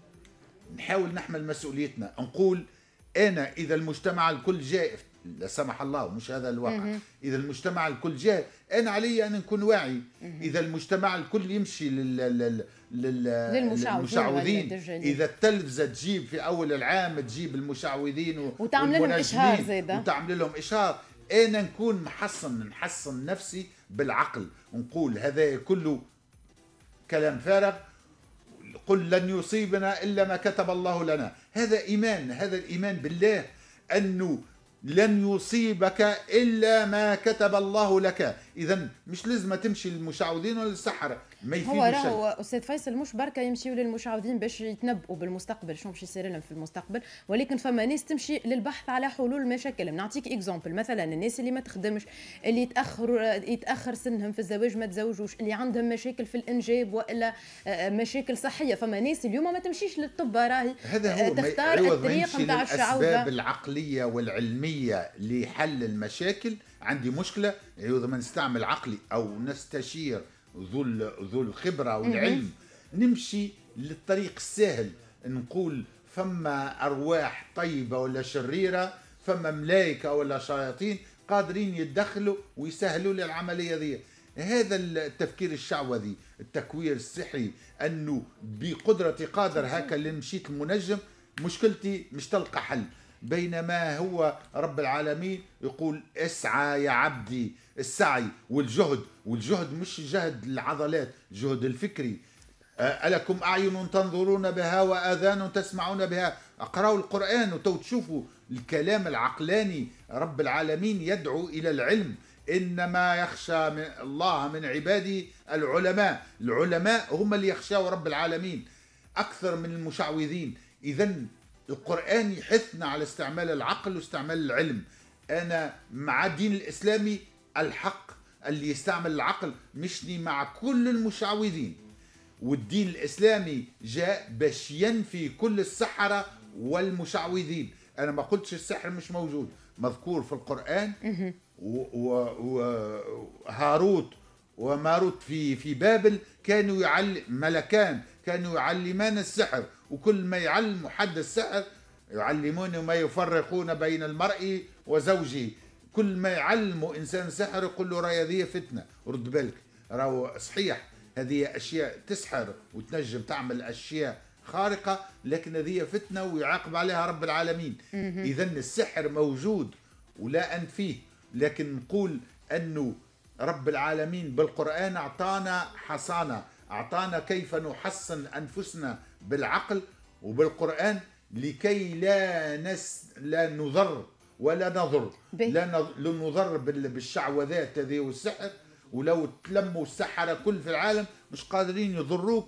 نحاول نحمل مسؤوليتنا، نقول انا اذا المجتمع الكل جاء، لا سمح الله مش هذا الواقع، اذا المجتمع الكل جاء انا علي ان نكون واعي. اذا المجتمع الكل يمشي لل... لل... لل... للمشعوذين، اذا التلفزه تجيب في اول العام تجيب المشعوذين و... وتعمل لهم اشهار زياده وتعمل لهم اشهار، انا نكون محصن نحصن نفسي بالعقل ونقول هذا كله كلام فارغ، قل لن يصيبنا إلا ما كتب الله لنا. هذا إيمان، هذا الإيمان بالله أنه لن يصيبك إلا ما كتب الله لك. إذا مش لازم تمشي للمشعوذين ولا للسحرة، ما يفيدوا شيء. هو راهو أستاذ فيصل مش بركة يمشيوا للمشعوذين باش يتنبؤوا بالمستقبل شنو باش يصير لهم في المستقبل، ولكن فما ناس تمشي للبحث على حلول مشاكلهم. نعطيك اكزامبل، مثلا الناس اللي ما تخدمش، اللي يتأخر يتأخر سنهم في الزواج ما تزوجوش، اللي عندهم مشاكل في الإنجاب وإلا مشاكل صحية. فما ناس اليوم ما تمشيش للطب، راهي تختار الطريق نتاع الشعوذة. الأسباب العقلية والعلمية لحل المشاكل، عندي مشكلة عوض ما نستعمل عقلي أو نستشير ذو ذو الخبرة والعلم، نمشي للطريق السهل، نقول فما أرواح طيبة ولا شريرة، فما ملائكة ولا شياطين قادرين يتدخلوا ويسهلوا لي العملية ذي. هذا التفكير الشعوذي، التكوير السحري، أنه بقدرتي قادر هكا اللي مشيت المنجم مشكلتي مش تلقى حل، بينما هو رب العالمين يقول اسعى يا عبدي. السعي والجهد، والجهد مش جهد العضلات، جهد الفكري. ألكم أعين تنظرون بها وآذان تسمعون بها. أقرأوا القرآن وتو تشوفوا الكلام العقلاني. رب العالمين يدعو إلى العلم، إنما يخشى من الله من عباده العلماء. العلماء هم اللي يخشوا رب العالمين أكثر من المشعوذين. إذن القرآن يحثنا على استعمال العقل واستعمال العلم. أنا مع الدين الإسلامي الحق اللي يستعمل العقل، مشني مع كل المشعوذين. والدين الإسلامي جاء باش ينفي كل السحرة والمشعوذين. أنا ما قلتش السحر مش موجود، مذكور في القرآن. وهاروت وماروت في في بابل كانوا يعلم ملكان كانوا يعلمان السحر، وكل ما يعلموا حد السحر يعلمون ما يفرقون بين المرء وزوجه. كل ما يعلموا انسان سحر يقول له راهي هذه فتنه، رد بالك راهو صحيح هذه اشياء تسحر وتنجم تعمل اشياء خارقه، لكن هذه فتنه ويعاقب عليها رب العالمين. اذا السحر موجود ولا انفيه، لكن نقول انه رب العالمين بالقرآن أعطانا حصانة، أعطانا كيف نحصن أنفسنا بالعقل وبالقرآن لكي لا نس لا نضر ولا نضر لا نضر بالشعوذات هذه والسحر. ولو تلموا السحرة كل في العالم مش قادرين يضروك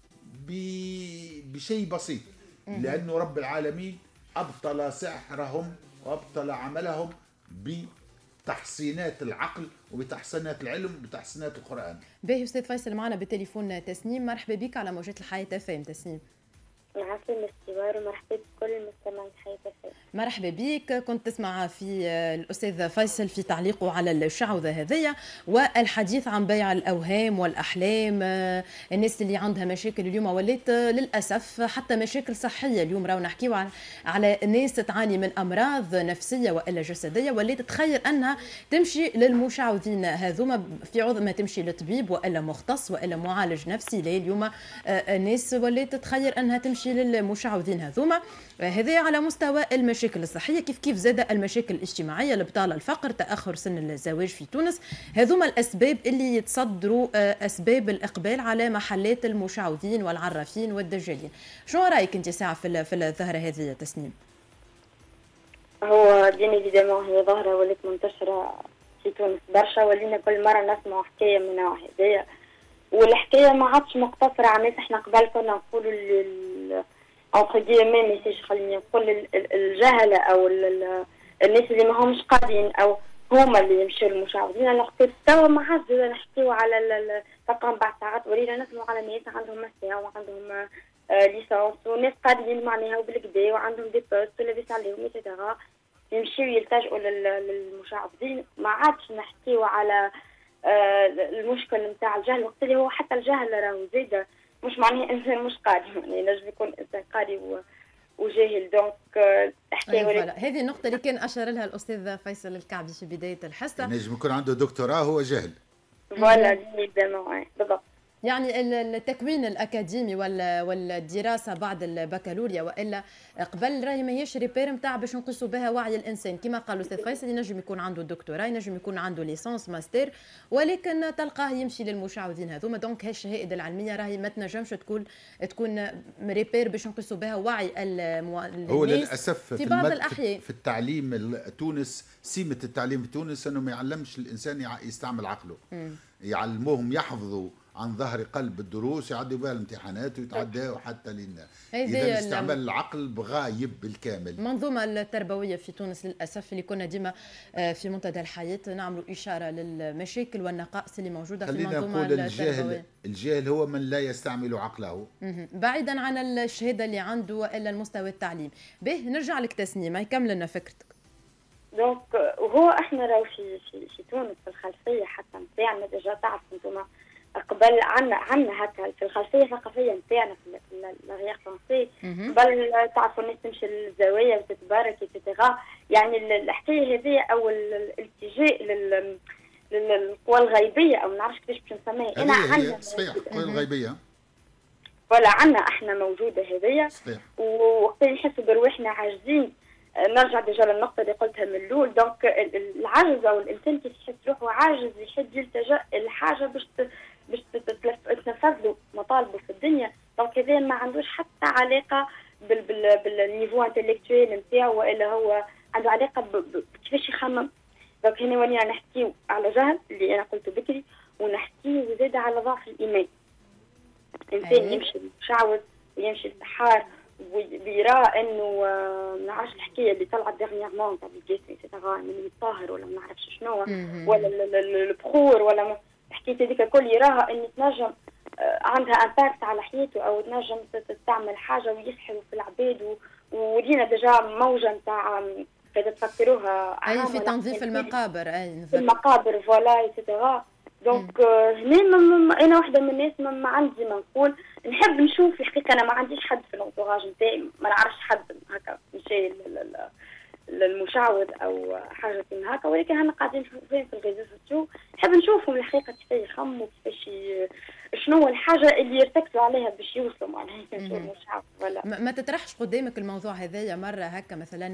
بشيء بسيط، لأنه رب العالمين أبطل سحرهم وأبطل عملهم بتحصينات العقل وبتحصينات العلم وبتحصينات القرآن. باهي أستاذ فيصل معنا بالتليفون تسنيم. مرحبا بك على موجات الحياة فام. تسنيم معكم الاستوار ومرحبا بكل المستمعين الحياة فام. مرحبا بك. كنت تسمع في الأستاذ فيصل في تعليقه على الشعوذة هذية والحديث عن بيع الأوهام والأحلام. الناس اللي عندها مشاكل اليوم ولات للأسف حتى مشاكل صحية. اليوم راهو نحكيو على ناس تعاني من أمراض نفسية وإلا جسدية ولات تخير أنها تمشي للمشعوذين هذوما في عوض ما تمشي لطبيب وإلا مختص وإلا معالج نفسي. لا اليوم الناس ولات تخير أنها تمشي للمشعوذين هذوما. هذا على مستوى المشاكل الصحيه، كيف كيف زاد المشاكل الاجتماعيه، البطاله، الفقر، تاخر سن الزواج في تونس. هذوما الاسباب اللي يتصدروا اسباب الاقبال على محلات المشعوذين والعرافين والدجالين. شنو رايك انت ساعه في في الظاهره هذه تسنيم؟ هو بيان ايفيدامون هي ظاهره ولات منتشره في تونس برشا، ولينا كل مره نسمع حكايه من نوع هذايا، والحكايه ما عادش مقتصره على الناس. احنا قبل كنا نقولوا اونتر جيمي ميساج خليني نقول الجهله او الناس اللي ما همش قادين او هما اللي يمشوا المشعوذين. انا لقيت توا ما عادش نحكيو على تلقاهم بعد ساعات ولينا نسمعوا على ناس عندهم ماستر وعندهم ليسانس وناس قادين معناها وبالكدا وعندهم دي بوست ولاباس عليهم ايتترا يمشيو يلتجئوا للمشعوذين. ما عادش نحكيو على المشكل نتاع الجهل وقت اللي هو حتى الجهل راهو زيد مش معناه انسان مش قادر، يعني نجم يكون انسان قادر وجاهل. دونك احكي أيوة هذه النقطة اللي كان أشار لها الأستاذ فيصل الكعبي في بداية الحصة. نجم يكون عنده دكتوراه هو جاهل. فوالا بالضبط. يعني التكوين الأكاديمي ولا والدراسة بعد البكالوريا وإلا قبل راهي ماهيش ريبير نتاع باش نقيسوا بها وعي الإنسان. كما قال الأستاذ فيصل ينجم يكون عنده دكتوراه، ينجم يكون عنده ليسانس ماستر، ولكن تلقاه يمشي للمشعوذين هذوما. دونك هالشهائد العلمية راهي ما تنجمش تكون تكون ريبير باش نقيسوا بها وعي الناس. هو للأسف في, في بعض الأحيان في التعليم التونس سمة التعليم في تونس أنه ما يعلمش الإنسان يستعمل عقله. م. يعلموهم يحفظوا عن ظهر قلب الدروس، يعدوا بها الامتحانات ويتعداوا حتى لنا. إذا استعمال العقل غايب بالكامل. المنظومة التربوية في تونس للأسف اللي كنا ديما في منتدى الحياة نعملوا إشارة للمشاكل والنقائص اللي موجودة في المنظومة التربوية. الجاهل الجاهل هو من لا يستعمل عقله. بعيدا عن الشهادة اللي عنده وإلا المستوى التعليم. به نرجع لك تسنيمة يكمل لنا فكرتك. دونك وهو احنا راهو في في في تونس في الخلفية حتى نتاعنا ديجا تعرف انتم قبل عنا عنا هكا في الخلفيه الثقافيه نتاعنا في لاغيير فرونسي قبل تعرفوا الناس تمشي للزوايا وتتبارك ايتترا. يعني الحكايه هذه او الالتجاء لل للقوى الغيبيه او ما نعرفش كيفاش باش نسميها انا عندنا صحيح القوى الغيبيه ولا عنا احنا موجوده هذيا. ووقت نحسوا برواحنا عاجزين نرجع ديجا للنقطه اللي قلتها من الاول. دونك العجز او الانسان كيف يحس روحه عاجز يحب يلتجا لحاجه باش باش تنفذ له مطالبه في الدنيا. دونك هذا ما عندوش حتى علاقه بال بال بالنيفو انتليكتويل نتاعو والا هو عنده علاقه بكيفاش يخمم. دونك هنا ولينا نحكيو على جهل اللي انا قلته بكري ونحكيو زاد على ضعف الايمان. انسان يمشي مشعوذ ويمشي السحار ويرى انه ما نعرفش الحكايه اللي طلعت ديرنييرمون تاع الجسم ايتترا من الطاهر ولا ما نعرفش شنو ولا البخور ولا حكيت هذيك الكل يراها ان تنجم عندها امباكت على حياته او تنجم تعمل حاجه ويسحروا في العباد. ولينا ديجا موجه نتاع اذا تفكروها اي في تنظيف المقابر اي في المقابر فوالا ايتترا. دونك هنا انا واحده من الناس ما عندي ما نقول نحب نشوف الحقيقه. انا ما عنديش حد في الانتوراج نتاعي ما نعرفش حد هكا مشى للمشعوذ او حاجه كيما هكا، ولكن احنا قاعدين في الريزو سوسيو نحب نشوفهم الحقيقه كيفاش يخمموا كيفاش شنو الحاجه اللي يرتكزوا عليها باش يوصلوا معناها المشعوذ. ولا ما تطرحش قدامك الموضوع هذايا مره هكا مثلا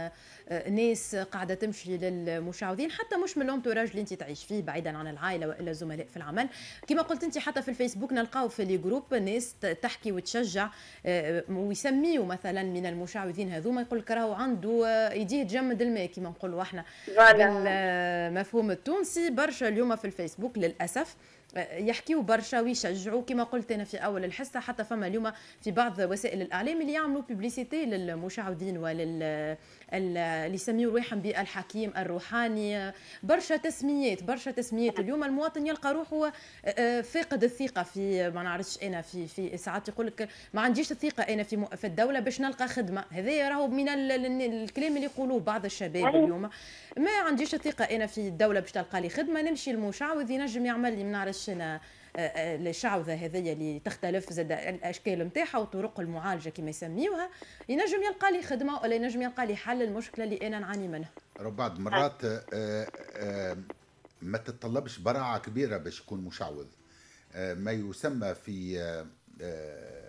ناس قاعده تمشي للمشعوذين حتى مش من الانتوراج اللي انت تعيش فيه بعيدا عن العائله والا الزملاء في العمل كما قلت انت حتى في الفيسبوك نلقاو في لي جروب ناس تحكي وتشجع ويسميوا مثلا من المشعوذين هذوما يقول لك راهو عنده يديه تجمد الماء كما نقولوا احنا بالمفهوم التونسي. برشا اليوم في الفيسبوك للاسف يحكيوا برشا ويشجعوا كما قلت انا في اول الحصه. حتى فما اليوم في بعض وسائل الاعلام اللي يعملوا بوبليسيتي للمشعوذين ولل اللي يسميوا روحهم بالحكيم الروحاني. برشا تسميات برشا تسميات. اليوم المواطن يلقى روحه فاقد الثقه في ما نعرفش انا في في ساعات يقول لك ما عنديش الثقه انا في في الدوله باش نلقى خدمه. هذا راهو من الكلام اللي يقولوه بعض الشباب اليوم. ما عنديش الثقه انا في الدوله باش تلقى لي خدمه نمشي المشعوذ ينجم يعمل لي ما نعرفش انا الشعوذه هذيا اللي تختلف زاد الاشكال نتاعها وطرق المعالجه كما يسميوها ينجم يلقى لي خدمه ولا ينجم يلقى لي حل المشكله اللي انا نعاني منها. بعض مرات آه آه ما تتطلبش براعه كبيره باش يكون مشعوذ. آه ما يسمى في آه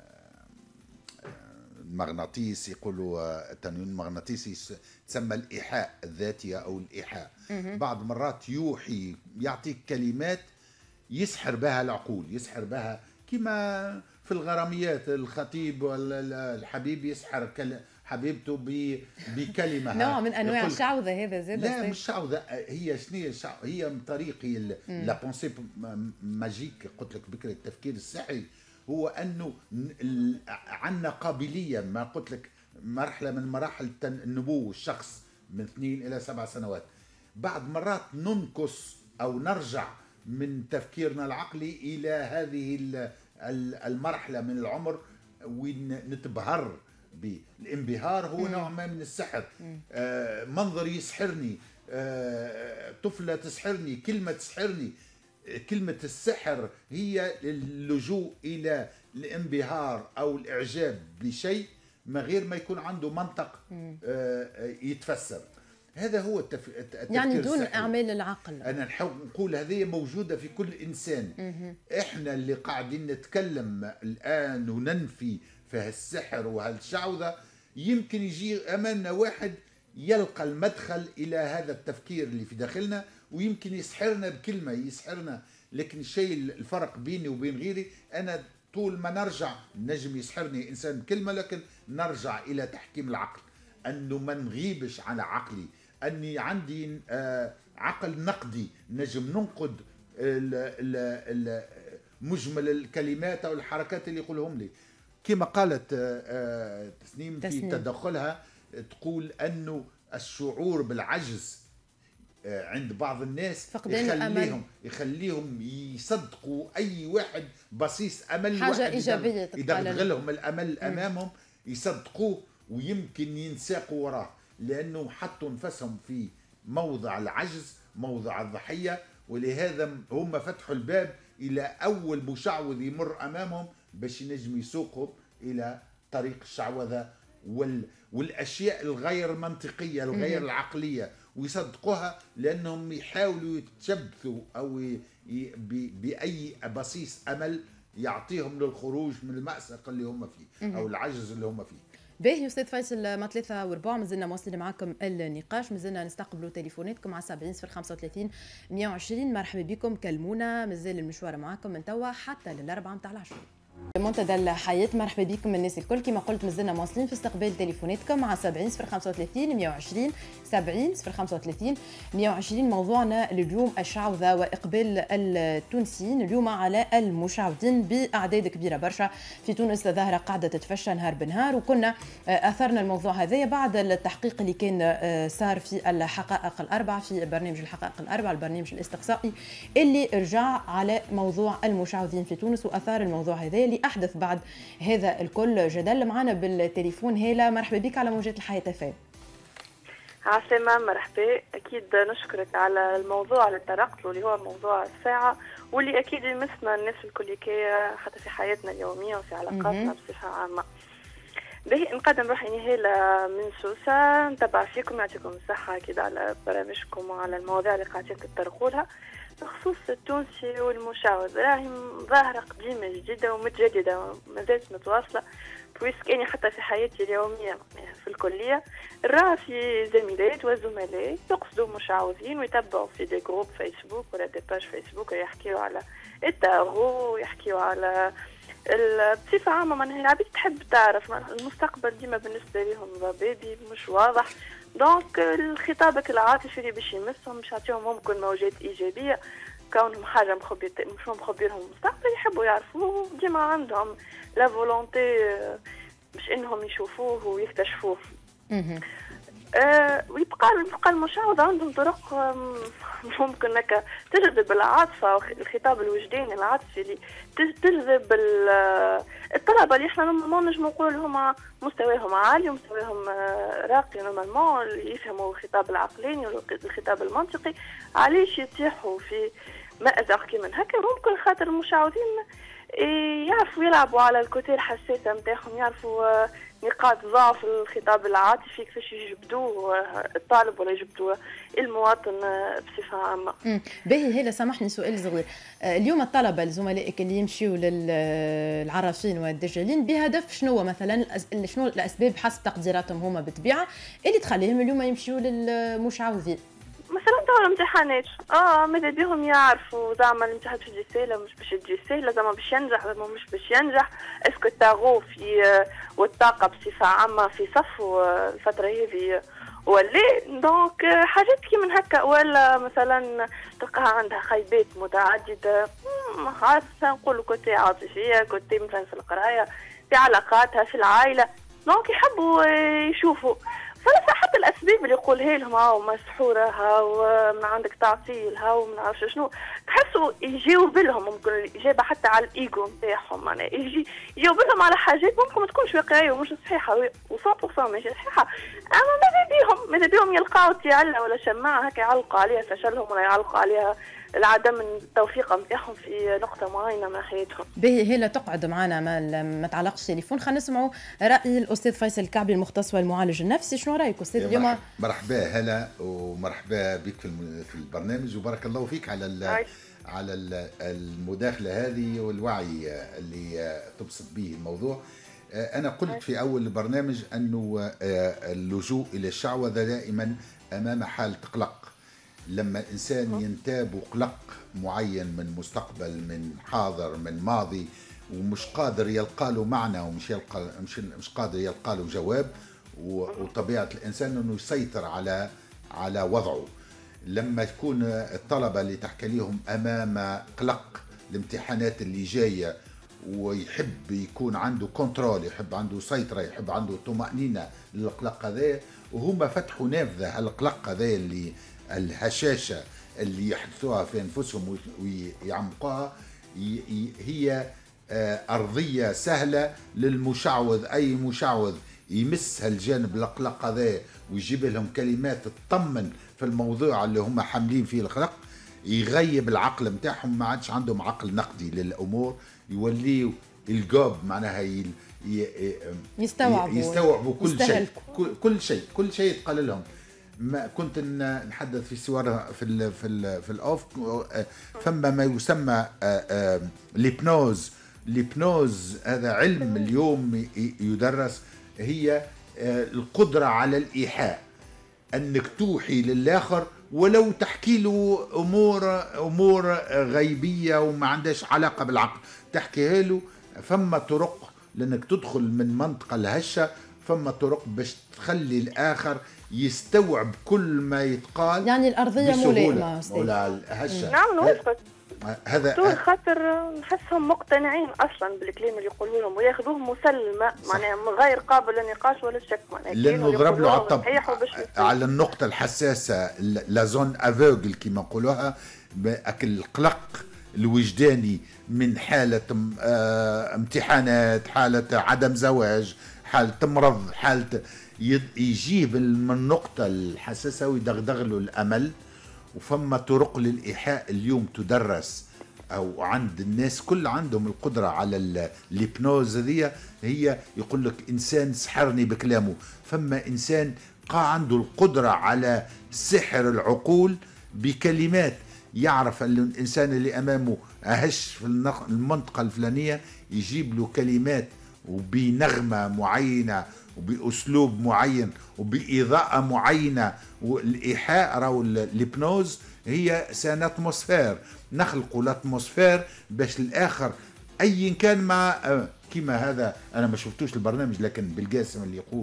المغناطيس يقولوا التنويم المغناطيسي تسمى الإيحاء الذاتية أو الإيحاء. بعض مرات يوحي يعطيك كلمات يسحر بها العقول يسحر بها كما في الغراميات الخطيب ولا الحبيب يسحر حبيبته بكلمه نوع من انواع الشعوذه هذا زاد. لا مش شعوذه هي شنو هي من طريق لا بونسي ماجيك قلت لك بكره التفكير السحري هو أنه عندنا قابلية، ما قلت لك مرحلة من مراحل النمو الشخص من اثنين إلى سبع سنوات، بعض مرات ننقص أو نرجع من تفكيرنا العقلي إلى هذه المرحلة من العمر ونتبهر به. الانبهار هو نوع ما من السحر. آه منظر يسحرني، آه طفلة تسحرني، كلمة تسحرني. كلمة السحر هي اللجوء إلى الانبهار أو الإعجاب بشيء من غير ما يكون عنده منطق آه يتفسر. هذا هو التف... التفكير يعني دون السحري. أعمال العقل. أنا نقول هذه موجودة في كل إنسان. إحنا اللي قاعدين نتكلم الآن وننفي في هالسحر وهالشعوذة، يمكن يجي أمامنا واحد يلقى المدخل إلى هذا التفكير اللي في داخلنا ويمكن يسحرنا بكلمة، يسحرنا. لكن الشيء الفرق بيني وبين غيري، أنا طول ما نرجع نجم يسحرني إنسان بكلمة، لكن نرجع إلى تحكيم العقل، أنه ما نغيبش على عقلي، أني عندي آه عقل نقدي، نجم ننقد مجمل الكلمات أو الحركات اللي يقولهم لي. كما قالت آه تسنيم في تدخلها، تقول أنه الشعور بالعجز آه عند بعض الناس يخليهم يخليهم يصدقوا أي واحد بصيص أمل، حاجة إيجابية يدغ لهم الأمل أمامهم يصدقوه ويمكن ينساقوا وراه، لأنه حطوا نفسهم في موضع العجز، موضع الضحية. ولهذا هم فتحوا الباب إلى أول مشعوذ يمر أمامهم باش ينجم يسوقهم إلى طريق الشعوذة وال... والأشياء الغير منطقية الغير العقلية، ويصدقوها لأنهم يحاولوا يتشبثوا أو ي... ب... بأي بصيص أمل يعطيهم للخروج من المأسق اللي هم فيه أو العجز اللي هم فيه. باهي أستاذ فيصل، ما ثلاثة وربع مازلنا مواصلين معكم النقاش، مازلنا نستقبلوا تليفوناتكم على سبعين صفر خمسة وثلاثين مئة وعشرين. مرحبا بكم، كلمونا، مازال المشوار معكم من توا حتى للأربعة متاع العشرة. منتدى الحياة، مرحبا بكم الناس الكل. كما قلت مازلنا مواصلين في استقبال تليفوناتكم على سبعين صفر خمسة وثلاثين مئة وعشرين، سبعين صفر خمسة وثلاثين مئة وعشرين. موضوعنا اليوم الشعوذة وإقبال التونسيين اليوم على المشعوذين بأعداد كبيرة برشا في تونس. ظاهرة قاعدة تتفشى نهار بنهار، وكنا أثرنا الموضوع هذا بعد التحقيق اللي كان صار في الحقائق الأربعة، في برنامج الحقائق الأربعة، البرنامج الاستقصائي اللي رجع على موضوع المشعوذين في تونس وأثار الموضوع هذا اللي أحدث بعد هذا الكل جدل. معنا بالتليفون هالة، مرحبا بك على موجات الحياة تفاهم. عسلامة، مرحبا. أكيد نشكرك على الموضوع اللي طرقت له اللي هو موضوع الساعة، واللي أكيد يمسنا الناس الكليكية حتى في حياتنا اليومية وفي علاقاتنا بصفة عامة. باهي، نقدم روحي هالة من سوسة، نتبع فيكم، يعطيكم الصحة أكيد على برامجكم وعلى المواضيع اللي قاعدين تطرقوا لها بخصوص التونسي والمشعوذ. راهي ظاهرة قديمة جديدة ومتجددة، ما زالت متواصلة، بويسك أني حتى في حياتي اليومية في الكلية نرى في زميلات وزملاء يقصدوا مشعوذين ويتبعوا في دي جروب فيسبوك ولا دي باج فيسبوك يحكيوا على التارو، يحكيوا على بصفة عامة. من هي العبيد تحب تعرف المستقبل ديما بالنسبة لهم ضبابي مش واضح، دونك الخطابك العاطفي اللي باش يمسهم مش يعطيهم ممكن موجات إيجابية، كونهم حاجة مخبي مش مخبيرهم المستقبل يحبوا يعرفوه، ديما عندهم لا فولونتي باش انهم يشوفوه ويكتشفوه. أه ويبقى يبقى المشعوذ عندهم طرق ممكن انك تجذب العاطفه والخطاب الوجداني العاطفي اللي تجذب الطلبه اللي احنا نورمالمون نجم نقولوا هما مستواهم عالي ومستواهم راقي نورمالمون، اللي يفهموا الخطاب العقلاني والخطاب المنطقي، علاش يطيحوا في مأزق كيما هكا؟ ممكن خاطر المشعوذين يعرفوا يلعبوا على الكوتي الحساسه نتاعهم، يعرفوا نقاط ضعف الخطاب العاطفي كيفاش يجبدوه الطالب ولا يجبدوه المواطن بصفه عامه. باهي هلا، سامحني سؤال صغير. اليوم الطلبه زملائك اللي يمشيوا للعرافين والدجالين بهدف شنو مثلا؟ شنو الاسباب حسب تقديراتهم هما بالطبيعه اللي تخليهم اليوم يمشيوا للمشعوذين؟ مثلا دور الامتحانات، اه ماذا بيهم يعرفوا زعما الامتحانات باش تجي سهله مش باش تجي سهله، زعما باش ينجح زعما مش باش ينجح، اسكو التاغو في والطاقه بصفه عامه في صف الفتره هذه ولا دونك حاجات كي من هكا، ولا مثلا تلقاها عندها خيبات متعدده، خاصه نقول كوتي عاطفيه، كوتي مثلا في القرايه، في علاقاتها في العائله، دونك يحبوا يشوفوا. فلا حتى الاسباب اللي يقولها لهم هاو مسحوره، هاو من عندك تعطيل، هاو ما نعرفش شنو، تحسوا يجاوب لهم، ممكن الاجابه حتى على الايجو نتاعهم، معناها يجي يجاوب لهم على حاجات ممكن ما تكونش واقعيه ومش صحيحه و100% ماشي صحيحه، اما ماذا بيهم ماذا بيهم يلقاو تيعلة ولا شماعه هكا يعلقوا عليها فشلهم ولا يعلقوا عليها العدم التوفيق نتاعهم في نقطه معينه من حياتهم. باهي هلا تقعد معنا ما, ما تعلقش تليفون، خلينا نسمعوا راي الاستاذ فيصل الكعبي المختص والمعالج النفسي. شنو رايك استاذ اليوم؟ مرحبا هلا ومرحبا بك في في البرنامج، وبارك الله فيك على على المداخله هذه والوعي اللي تبسط به الموضوع. انا قلت في اول البرنامج انه اللجوء الى الشعوذه دائما امام حاله قلق. لما الإنسان ينتاب قلق معين من مستقبل، من حاضر، من ماضي، ومش قادر يلقى له معنى ومش يلقى مش مش قادر يلقى له جواب، وطبيعة الإنسان إنه يسيطر على على وضعه. لما تكون الطلبة اللي تحكي لهم أمام قلق الامتحانات اللي جاية، ويحب يكون عنده كنترول، يحب عنده سيطرة، يحب عنده طمأنينة للقلق هذا، وهم فتحوا نافذة هالقلق هذا اللي الهشاشة اللي يحدثوها في أنفسهم ويعمقوها، هي أرضية سهلة للمشعوذ. أي مشعوذ يمس هالجانب القلق هذا ويجيب لهم كلمات تطمن في الموضوع اللي هم حاملين فيه القلق، يغيب العقل متاعهم، ما عادش عندهم عقل نقدي للأمور، يوليوا الجوب معناها يستوعبوا يستوعبوا كل شيء كل شيء كل شيء يتقال لهم. ما كنت نحدث في سوار في ال في ال في الاوف، فما ما يسمى الهيبنوز. الهيبنوز هذا علم اليوم يدرس، هي القدرة على الإيحاء، أنك توحي للآخر ولو تحكي له أمور أمور غيبية وما عندهاش علاقة بالعقل، تحكيها له. فما طرق لأنك تدخل من منطقة الهشة، فما طرق باش تخلي الآخر يستوعب كل ما يتقال، يعني الأرضية ملائمة ولا الهشة. نعم نوافقك. هذا طول خاطر نحسهم مقتنعين اصلا بالكلام اللي يقولوا لهم وياخذوه مسلمه، معناها غير قابل للنقاش ولا الشك، معناها لانه ضرب له على الطب على النقطه الحساسه، لا زون افوغل كما نقولوها، القلق الوجداني من حاله امتحانات، حاله عدم زواج، حاله مرض، حاله يجيب من النقطه الحساسه ويدغدغ له الامل. وفما طرق للإيحاء اليوم تدرس، أو عند الناس كل عندهم القدرة على الهيبنوز ذي. هي يقول لك إنسان سحرني بكلامه، فما إنسان قا عنده القدرة على سحر العقول بكلمات، يعرف أن الإنسان اللي أمامه أهش في المنطقة الفلانية، يجيب له كلمات وبنغمة معينة وبأسلوب معين وبإضاءة معينة. والإيحاء أو الهيبنوز هي سان اتموسفير، نخلقوا الاتموسفير باش الآخر أي كان مع كما هذا. أنا ما شفتوش البرنامج، لكن بالقاسم اللي يقول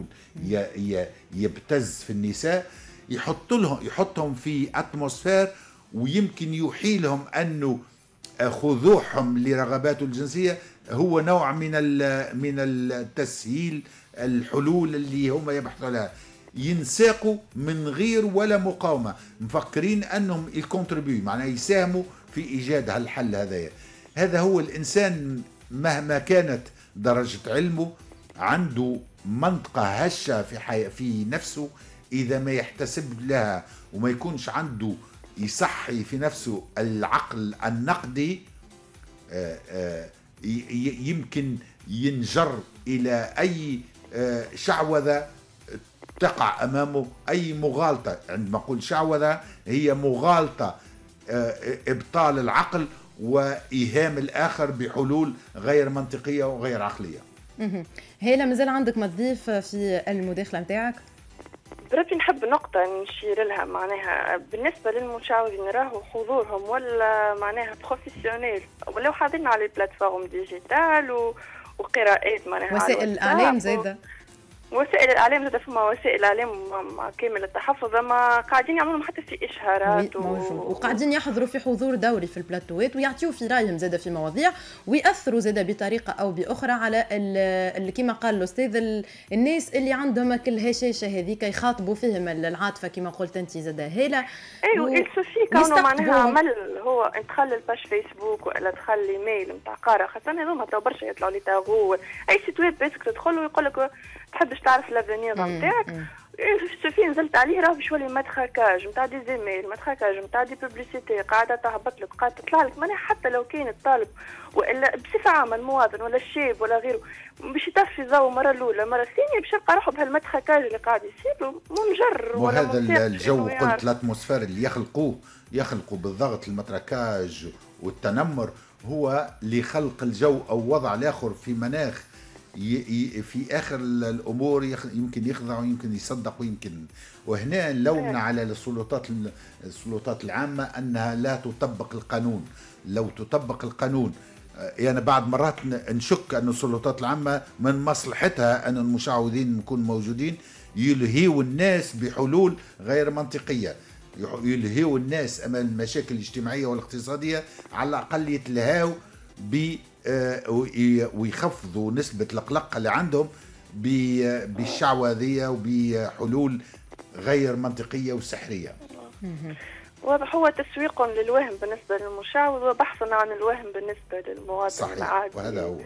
يبتز في النساء، يحط لهم يحطهم في اتموسفير، ويمكن يوحي لهم أنه خضوعهم لرغباته الجنسية هو نوع من من التسهيل، الحلول اللي هم يبحثوا لها، ينساقوا من غير ولا مقاومة، مفكرين أنهم يكونتريبيو، معناه يساهموا في إيجاد هالحل هذايا. هذا هو الإنسان مهما كانت درجة علمه، عنده منطقة هشة في حي... في نفسه، إذا ما يحتسب لها وما يكونش عنده يصحي في نفسه العقل النقدي، آآ آآ يمكن ينجر إلى أي شعوذة تقع أمامه، أي مغالطة. عندما أقول شعوذة هي مغالطة، إبطال العقل وإيهام الآخر بحلول غير منطقية وغير عقلية. هيلا مازال عندك ما تضيف في المداخلة متاعك؟ بربي نحب نقطة نشير لها، معناها بالنسبة للمشعوذين راهو حضورهم ولا معناها بروفيسيونيل، ولو حاضرين على البلاتفورم ديجيتال وقراءات، معناها وسائل الإعلام زايدة. وسائل الاعلام زاد فما وسائل اعلام مع كامل التحفظ ما قاعدين يعملوا حتى في اشهارات و... وقاعدين يحضروا في حضور دوري في البلاتوات ويعطيوا في رايهم زاد في مواضيع ويأثروا زاد بطريقه او باخرى على اللي كما قال الاستاذ ال... الناس اللي عندهم كل هشاشه هذيك يخاطبوا فيهم العاطفه كما قلت انت زاد هاله. ايوه السوفي كونه معناها عمل هو دخل الباش فيسبوك ولا دخل ايميل نتاع قاره خاصه هذوما تو برشا يطلعوا لي تاغو اي سيت ويب باسك تدخل ويقول لك تحبش تعرف لافينيغ نتاعك السوفي نزلت عليه راه باش يولي مدخكاج نتاع دي زيميل مدخكاج نتاع دي بوبليسيتي قاعده تهبط لك قاعده تطلع لك معناها حتى لو كان الطالب والا بصفه عامه المواطن ولا الشاب ولا غيره باش يطفي ضوء مره الاولى مره الثانيه باش يلقى روحه بهالمدخكاج اللي قاعد يصير له منجر ولا وهذا الجو قلت الاتموسفير اللي يخلقوه يخلقوا بالضغط المتركاج والتنمر هو لخلق الجو او وضع الاخر في مناخ في اخر الامور يمكن يخضع ويمكن يصدق ويمكن وهنا نلومنا على السلطات السلطات العامه انها لا تطبق القانون. لو تطبق القانون يعني بعض مرات نشك ان السلطات العامه من مصلحتها ان المشعوذين يكونوا موجودين يلهيوا الناس بحلول غير منطقيه يلهيوا الناس امام المشاكل الاجتماعيه والاقتصاديه على الاقل يتلهاوا ب ويخفضوا نسبة القلق اللي عندهم بالشعوذية وبحلول غير منطقية وسحرية. واضح هو تسويق للوهم بالنسبة للمشعوذ وبحث عن الوهم بالنسبة للمواطن العادي. وهذا هو.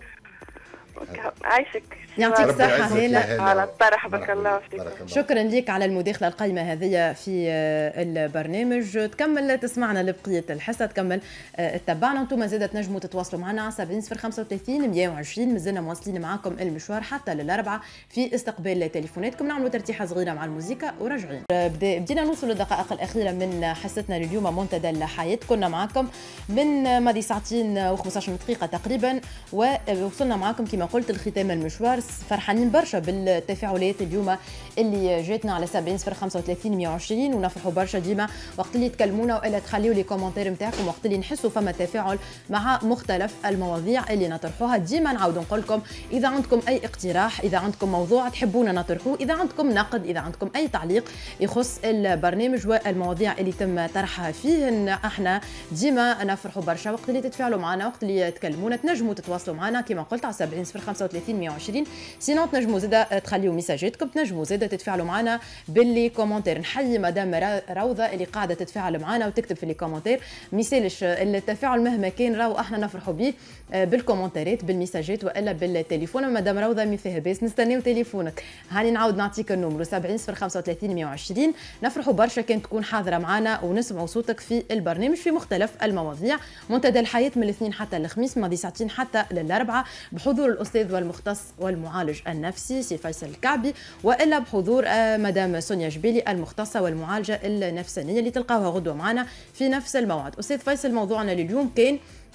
عايشك يعطيك الصحة هلا على الطرح بارك الله فيك. شكرا لك على المداخلة القيمة هذه في البرنامج. تكمل تسمعنا لبقية الحصة تكمل تتبعنا انتم زادة تنجموا تتواصلوا معنا على سبعين صفر خمسة وثلاثين مية وعشرين مازلنا مواصلين معاكم المشوار حتى للأربعة في استقبال تليفوناتكم. نعملوا ترتيحة صغيرة مع الموسيقى وراجعين. بدينا نوصل للدقائق الأخيرة من حصتنا لليوم منتدى الحياة. كنا معاكم من ماضي ساعتين وخمسطاش دقيقة تقريبا ووصلنا معاكم كما قلت الختام المشوار. فرحانين برشا بالتفاعلات اليوم اللي جاتنا على سبعين صفر خمسة وثلاثين مية وعشرين ونفرحوا برشا ديما وقت اللي تكلمونا والا تخليوا لي كومنتير نتاعكم وقت اللي نحسوا فما تفاعل مع مختلف المواضيع اللي نطرحوها. ديما نعاود نقول لكم اذا عندكم اي اقتراح اذا عندكم موضوع تحبونا نطرحوه اذا عندكم نقد اذا عندكم اي تعليق يخص البرنامج والمواضيع اللي تم طرحها فيه احنا ديما نفرحوا برشا وقت اللي تتفاعلوا معنا وقت اللي تكلمونا. تنجموا تتواصلوا معنا كما قلت على سبعين صفر خمسة وثلاثين مية وعشرين سينون تنجموا زاده تخليوا ميساجاتكم تنجموا زاده تتفاعلوا معنا باللي كومنتير. نحيي مدام روضه اللي قاعده تتفاعل معنا وتكتب في لي كومنتير ميسالش التفاعل مهما كان راهو احنا نفرحوا به بالكومنتيرات بالميساجات والا بالتليفون. مدام روضه مي فيها باس نستناو تليفونك. هاني نعاود نعطيك النمرو سبعين صفر خمسة وثلاثين مية وعشرين. نفرحوا برشا كان تكون حاضره معنا ونسمعوا صوتك في البرنامج في مختلف المواضيع. منتدى الحياه من الاثنين حتى الخميس ماضي ساعتين حتى للاربعاء بحضور الاستاذ والمختص والمعالج النفسي سي فيصل الكعبي والا بحضور مدام سونيا جبيلي المختصه والمعالجه النفسانيه اللي تلقاوها غدوه معنا في نفس الموعد. استاذ فيصل موضوعنا لليوم كان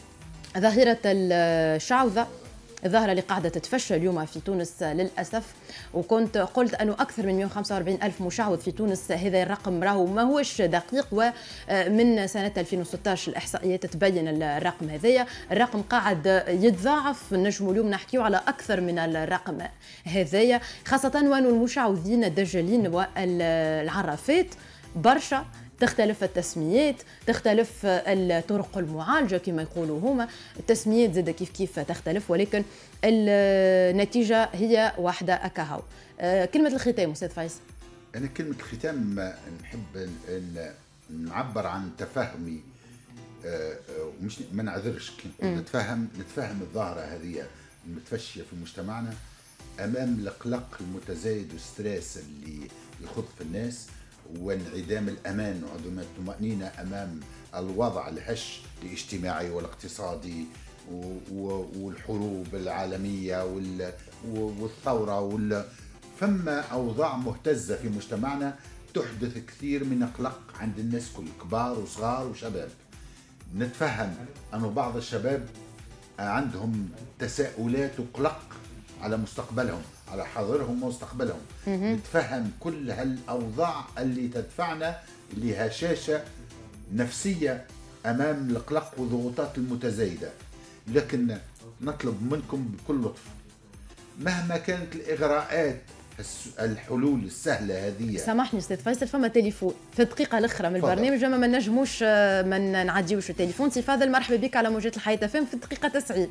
ظاهره الشعوذه الظاهرة اللي قاعدة تتفشى اليوم في تونس للأسف وكنت قلت أنه أكثر من مئة وخمسة وأربعين ألف مشعوذ في تونس. هذا الرقم راهو ما هوش دقيق ومن سنة ألفين وستة عشر الإحصائيات تبين الرقم هذايا. الرقم قاعد يتضاعف نجموا اليوم نحكيو على أكثر من الرقم هذايا خاصة وأنه المشعوذين الدجالين والعرافات برشا تختلف التسميات تختلف الطرق المعالجة كما يقولوا هما التسميات زاد كيف كيف تختلف ولكن النتيجة هي واحدة أكاهو. كلمة الختام أستاذ فايز. أنا كلمة الختام نحب نعبر عن تفهمي ومش ما نعذرش نتفهم نتفهم الظاهرة هذه المتفشية في مجتمعنا أمام القلق المتزايد والستريس اللي يخض في الناس وانعدام الأمان وعدم الطمأنينة أمام الوضع الهش الاجتماعي والاقتصادي والحروب العالمية والثورة وال... فما أوضاع مهتزة في مجتمعنا تحدث كثير من القلق عند الناس كل كبار وصغار وشباب. نتفهم أن بعض الشباب عندهم تساؤلات وقلق على مستقبلهم على حاضرهم ومستقبلهم. نتفهم كل هالأوضاع اللي تدفعنا لهشاشة نفسية أمام القلق والضغوطات المتزايدة. لكن نطلب منكم بكل لطف مهما كانت الإغراءات الحلول السهله هذه. سامحني استاذ فيصل، فما تليفون في الدقيقه الاخرى من البرنامج ما ما نجموش ما نعديوش التليفون. سي فاضل مرحبا بك على موجات الحياه فهم في الدقيقه تسعين.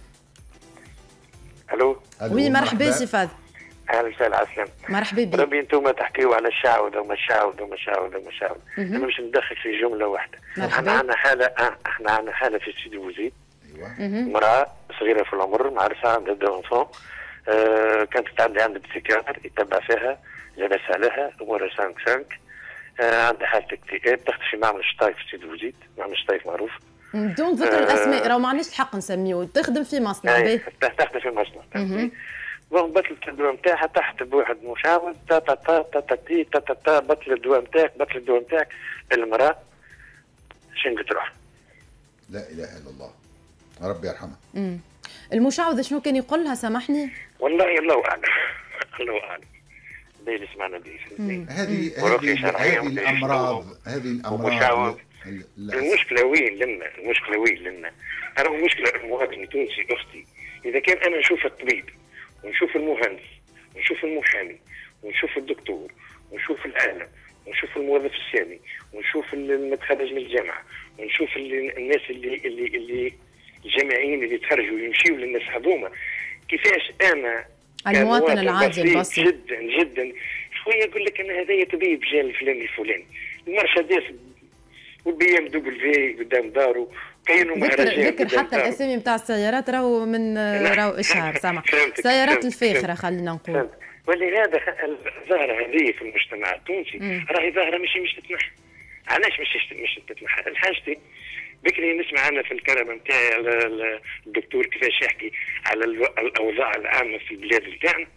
الو وي مرحبا سي فاضل. اهلا وسهلا على السلامه. مرحبا بك. ربي انتم تحكيوا على الشعوذه وما الشعوذه وما الشعوذه وما الشعوذه. انا مش ندخل في جمله واحده. احنا عندنا حاله آه. احنا عندنا حاله في سيدي بوزيد. ايوه امراه صغيره في العمر معرفه عندها دو انفون. آه كانت تعدي عند البسيكاتر يتبع فيها جلس عليها امورها خمسة خمسة. آه عندها حاله اكتئاب تخدم في معمل شطايف في سيدي بوزيد، معمل شطايف معروف. بدون ذكر الاسماء راهو ما عندناش الحق نسميوه، تخدم في مصنع. اي تخدم في مصنع. بون بطلت الدواء نتاعها تحت بواحد مشاور تا تا تا تا تا تي تا تا تا بطل الدواء نتاعك بطل الدواء نتاعك. المرأة شنقت روح. لا اله الا الله ربي يرحمها. امم المشعوذ شنو كان يقول لها سامحني؟ والله الله اعلم الله اعلم. ده اللي سمعنا به هذه هذه هذه الامراض هذه الامراض المشكله وين لنا؟ المشكله وين لنا؟ انا المشكله المواطن التونسي اختي اذا كان انا نشوف الطبيب ونشوف المهندس ونشوف المحامي ونشوف الدكتور ونشوف العالم ونشوف الموظف السامي ونشوف المتخرج من الجامعه ونشوف اللي الناس اللي اللي اللي الجامعيين اللي تخرجوا يمشيوا للناس هذوما، كيفاش انا المواطن العادي البسيط جدا جدا شويه يقول لك انا هذايا طبيب جا الفلاني الفلاني المرشدس والبي ام دبليو قدام داره كاينوا مهرجان ذكر حتى الاسامي نتاع السيارات راهو من راهو اشهار سامع السيارات الفاخره خلينا نقول. ولهذا الظاهره هذه في المجتمع التونسي راهي ظاهره مش مش تتنحى. علاش مش مش تتنحى؟ الحاجتي بكري نسمع انا في الكلام نتاعي على الدكتور كيفاش يحكي على الاوضاع العامه في البلاد نتاعنا.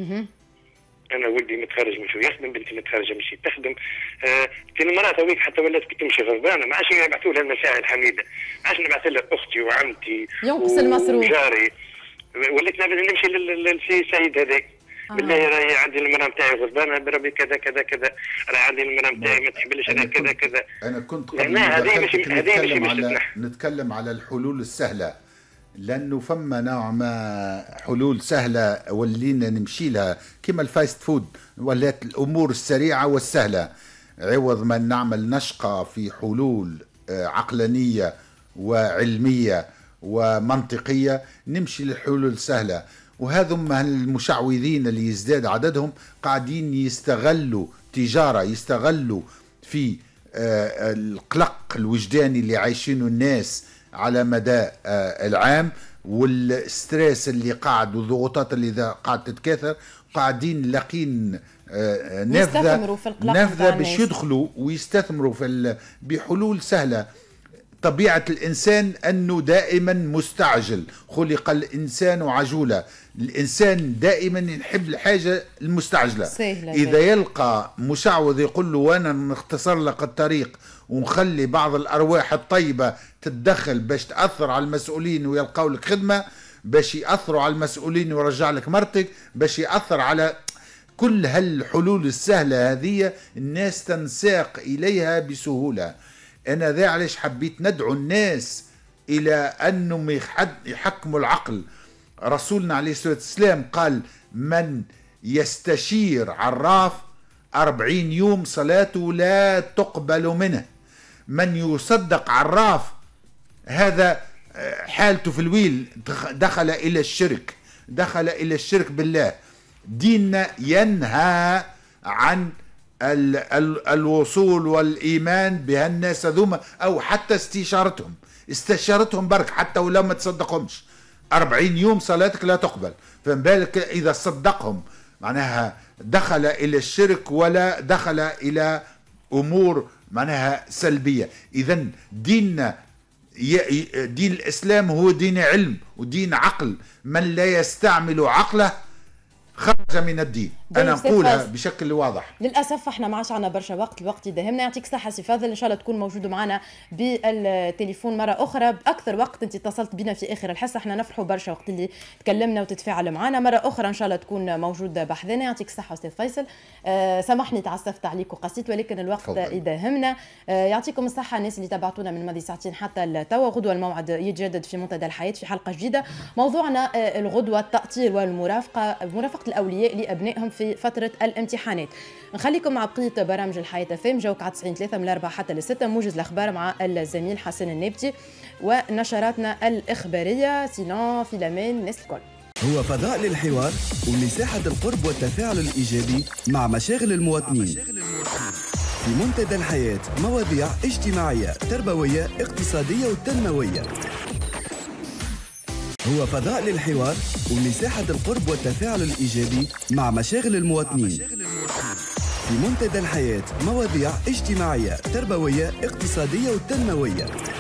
انا ولدي متخرج مش يخدم، بنتي متخرجه مش تخدم. آه كان المراه هذيك حتى ولات كي تمشي غضبانه ما عادش نبعثوا لها المساعي الحميده، ما عادش نبعث لها اختي وعمتي ينقص المصروف وجاري. وليت نمشي للسي سيد هذاك آه. بالله راهي عندي المراه نتاعي غضبانه بربي كذا كذا كذا، راه عندي المراه نتاعي ما تحبلش انا كذا كذا. انا كنت قبل هذه مش هذه مش على نتكلم على الحلول السهله، لانه فما نوع ما حلول سهله ولينا نمشي لها كما الفاست فود، ولات الامور السريعه والسهله عوض ما نعمل نشقى في حلول عقلانيه وعلميه ومنطقيه نمشي للحلول السهله. وهذم المشعوذين اللي يزداد عددهم قاعدين يستغلوا تجاره، يستغلوا في القلق الوجداني اللي عايشينه الناس على مدى العام والستريس اللي قاعد والضغوطات اللي قاعد تتكاثر، قاعدين لاقين نافذه نافذه باش يدخلوا ويستثمروا في بحلول سهله. طبيعه الانسان انه دائما مستعجل، خلق الانسان عجولا، الانسان دائما يحب الحاجه المستعجله. اذا يلقى مشعوذ يقول له وانا نختصر لك الطريق ونخلي بعض الارواح الطيبه تتدخل باش تاثر على المسؤولين ويلقوا لك خدمه، باش ياثروا على المسؤولين ويرجع لك مرتك، باش ياثر على كل هالحلول السهله هذه الناس تنساق اليها بسهوله. انا ذا علاش حبيت ندعو الناس الى انهم يحكموا العقل. رسولنا عليه الصلاه والسلام قال من يستشير عراف أربعين يوم صلاته لا تقبل منه. من يصدق عراف هذا حالته في الويل، دخل إلى الشرك، دخل إلى الشرك بالله. ديننا ينهى عن ال ال الوصول والإيمان بهالناس ذوما أو حتى استشارتهم، استشارتهم برك حتى ولو ما تصدقهمش. أربعين يوم صلاتك لا تقبل، فما بالك إذا صدقهم، معناها دخل إلى الشرك ولا دخل إلى أمور معناها سلبية. إذن ديننا دين الإسلام هو دين علم ودين عقل، من لا يستعمل عقله خرج من الدين. انا نقولها بشكل واضح. للاسف احنا ما عادش عندنا برشا وقت، الوقت يداهمنا. يعطيك الصحه سي فاضل، ان شاء الله تكون موجود معنا بالتليفون مره اخرى باكثر وقت. انت اتصلت بنا في اخر الحصه، احنا نفرحوا برشا وقت اللي تكلمنا وتتفاعل معنا. مره اخرى ان شاء الله تكون موجود بحذنا. يعطيك الصحه استاذ فيصل. آه سامحني تعسفت عليك وقسيت، ولكن الوقت يداهمنا. آه يعطيكم الصحه الناس اللي تابعتونا من ماضي ساعتين حتى لتوا. غدوه الموعد يتجدد في منتدى الحياه في حلقه جديده. موضوعنا آه الغدوه التاطير والمرافقه، مرافقه الاولياء لابنائهم في في فترة الامتحانات. نخليكم مع بقية برامج الحياة فام جوك على تسعين ثلاثة من الأربعة حتى للستة، موجز الأخبار مع الزميل حسن النبتي ونشراتنا الإخبارية. سينون في الأمان الناس الكل. هو فضاء للحوار ومساحة القرب والتفاعل الإيجابي مع مشاغل المواطنين. في منتدى الحياة مواضيع اجتماعية تربوية اقتصادية وتنموية. هو فضاء للحوار ومساحة القرب والتفاعل الإيجابي مع مشاغل المواطنين. في منتدى الحياة مواضيع اجتماعية تربوية اقتصادية وتنموية.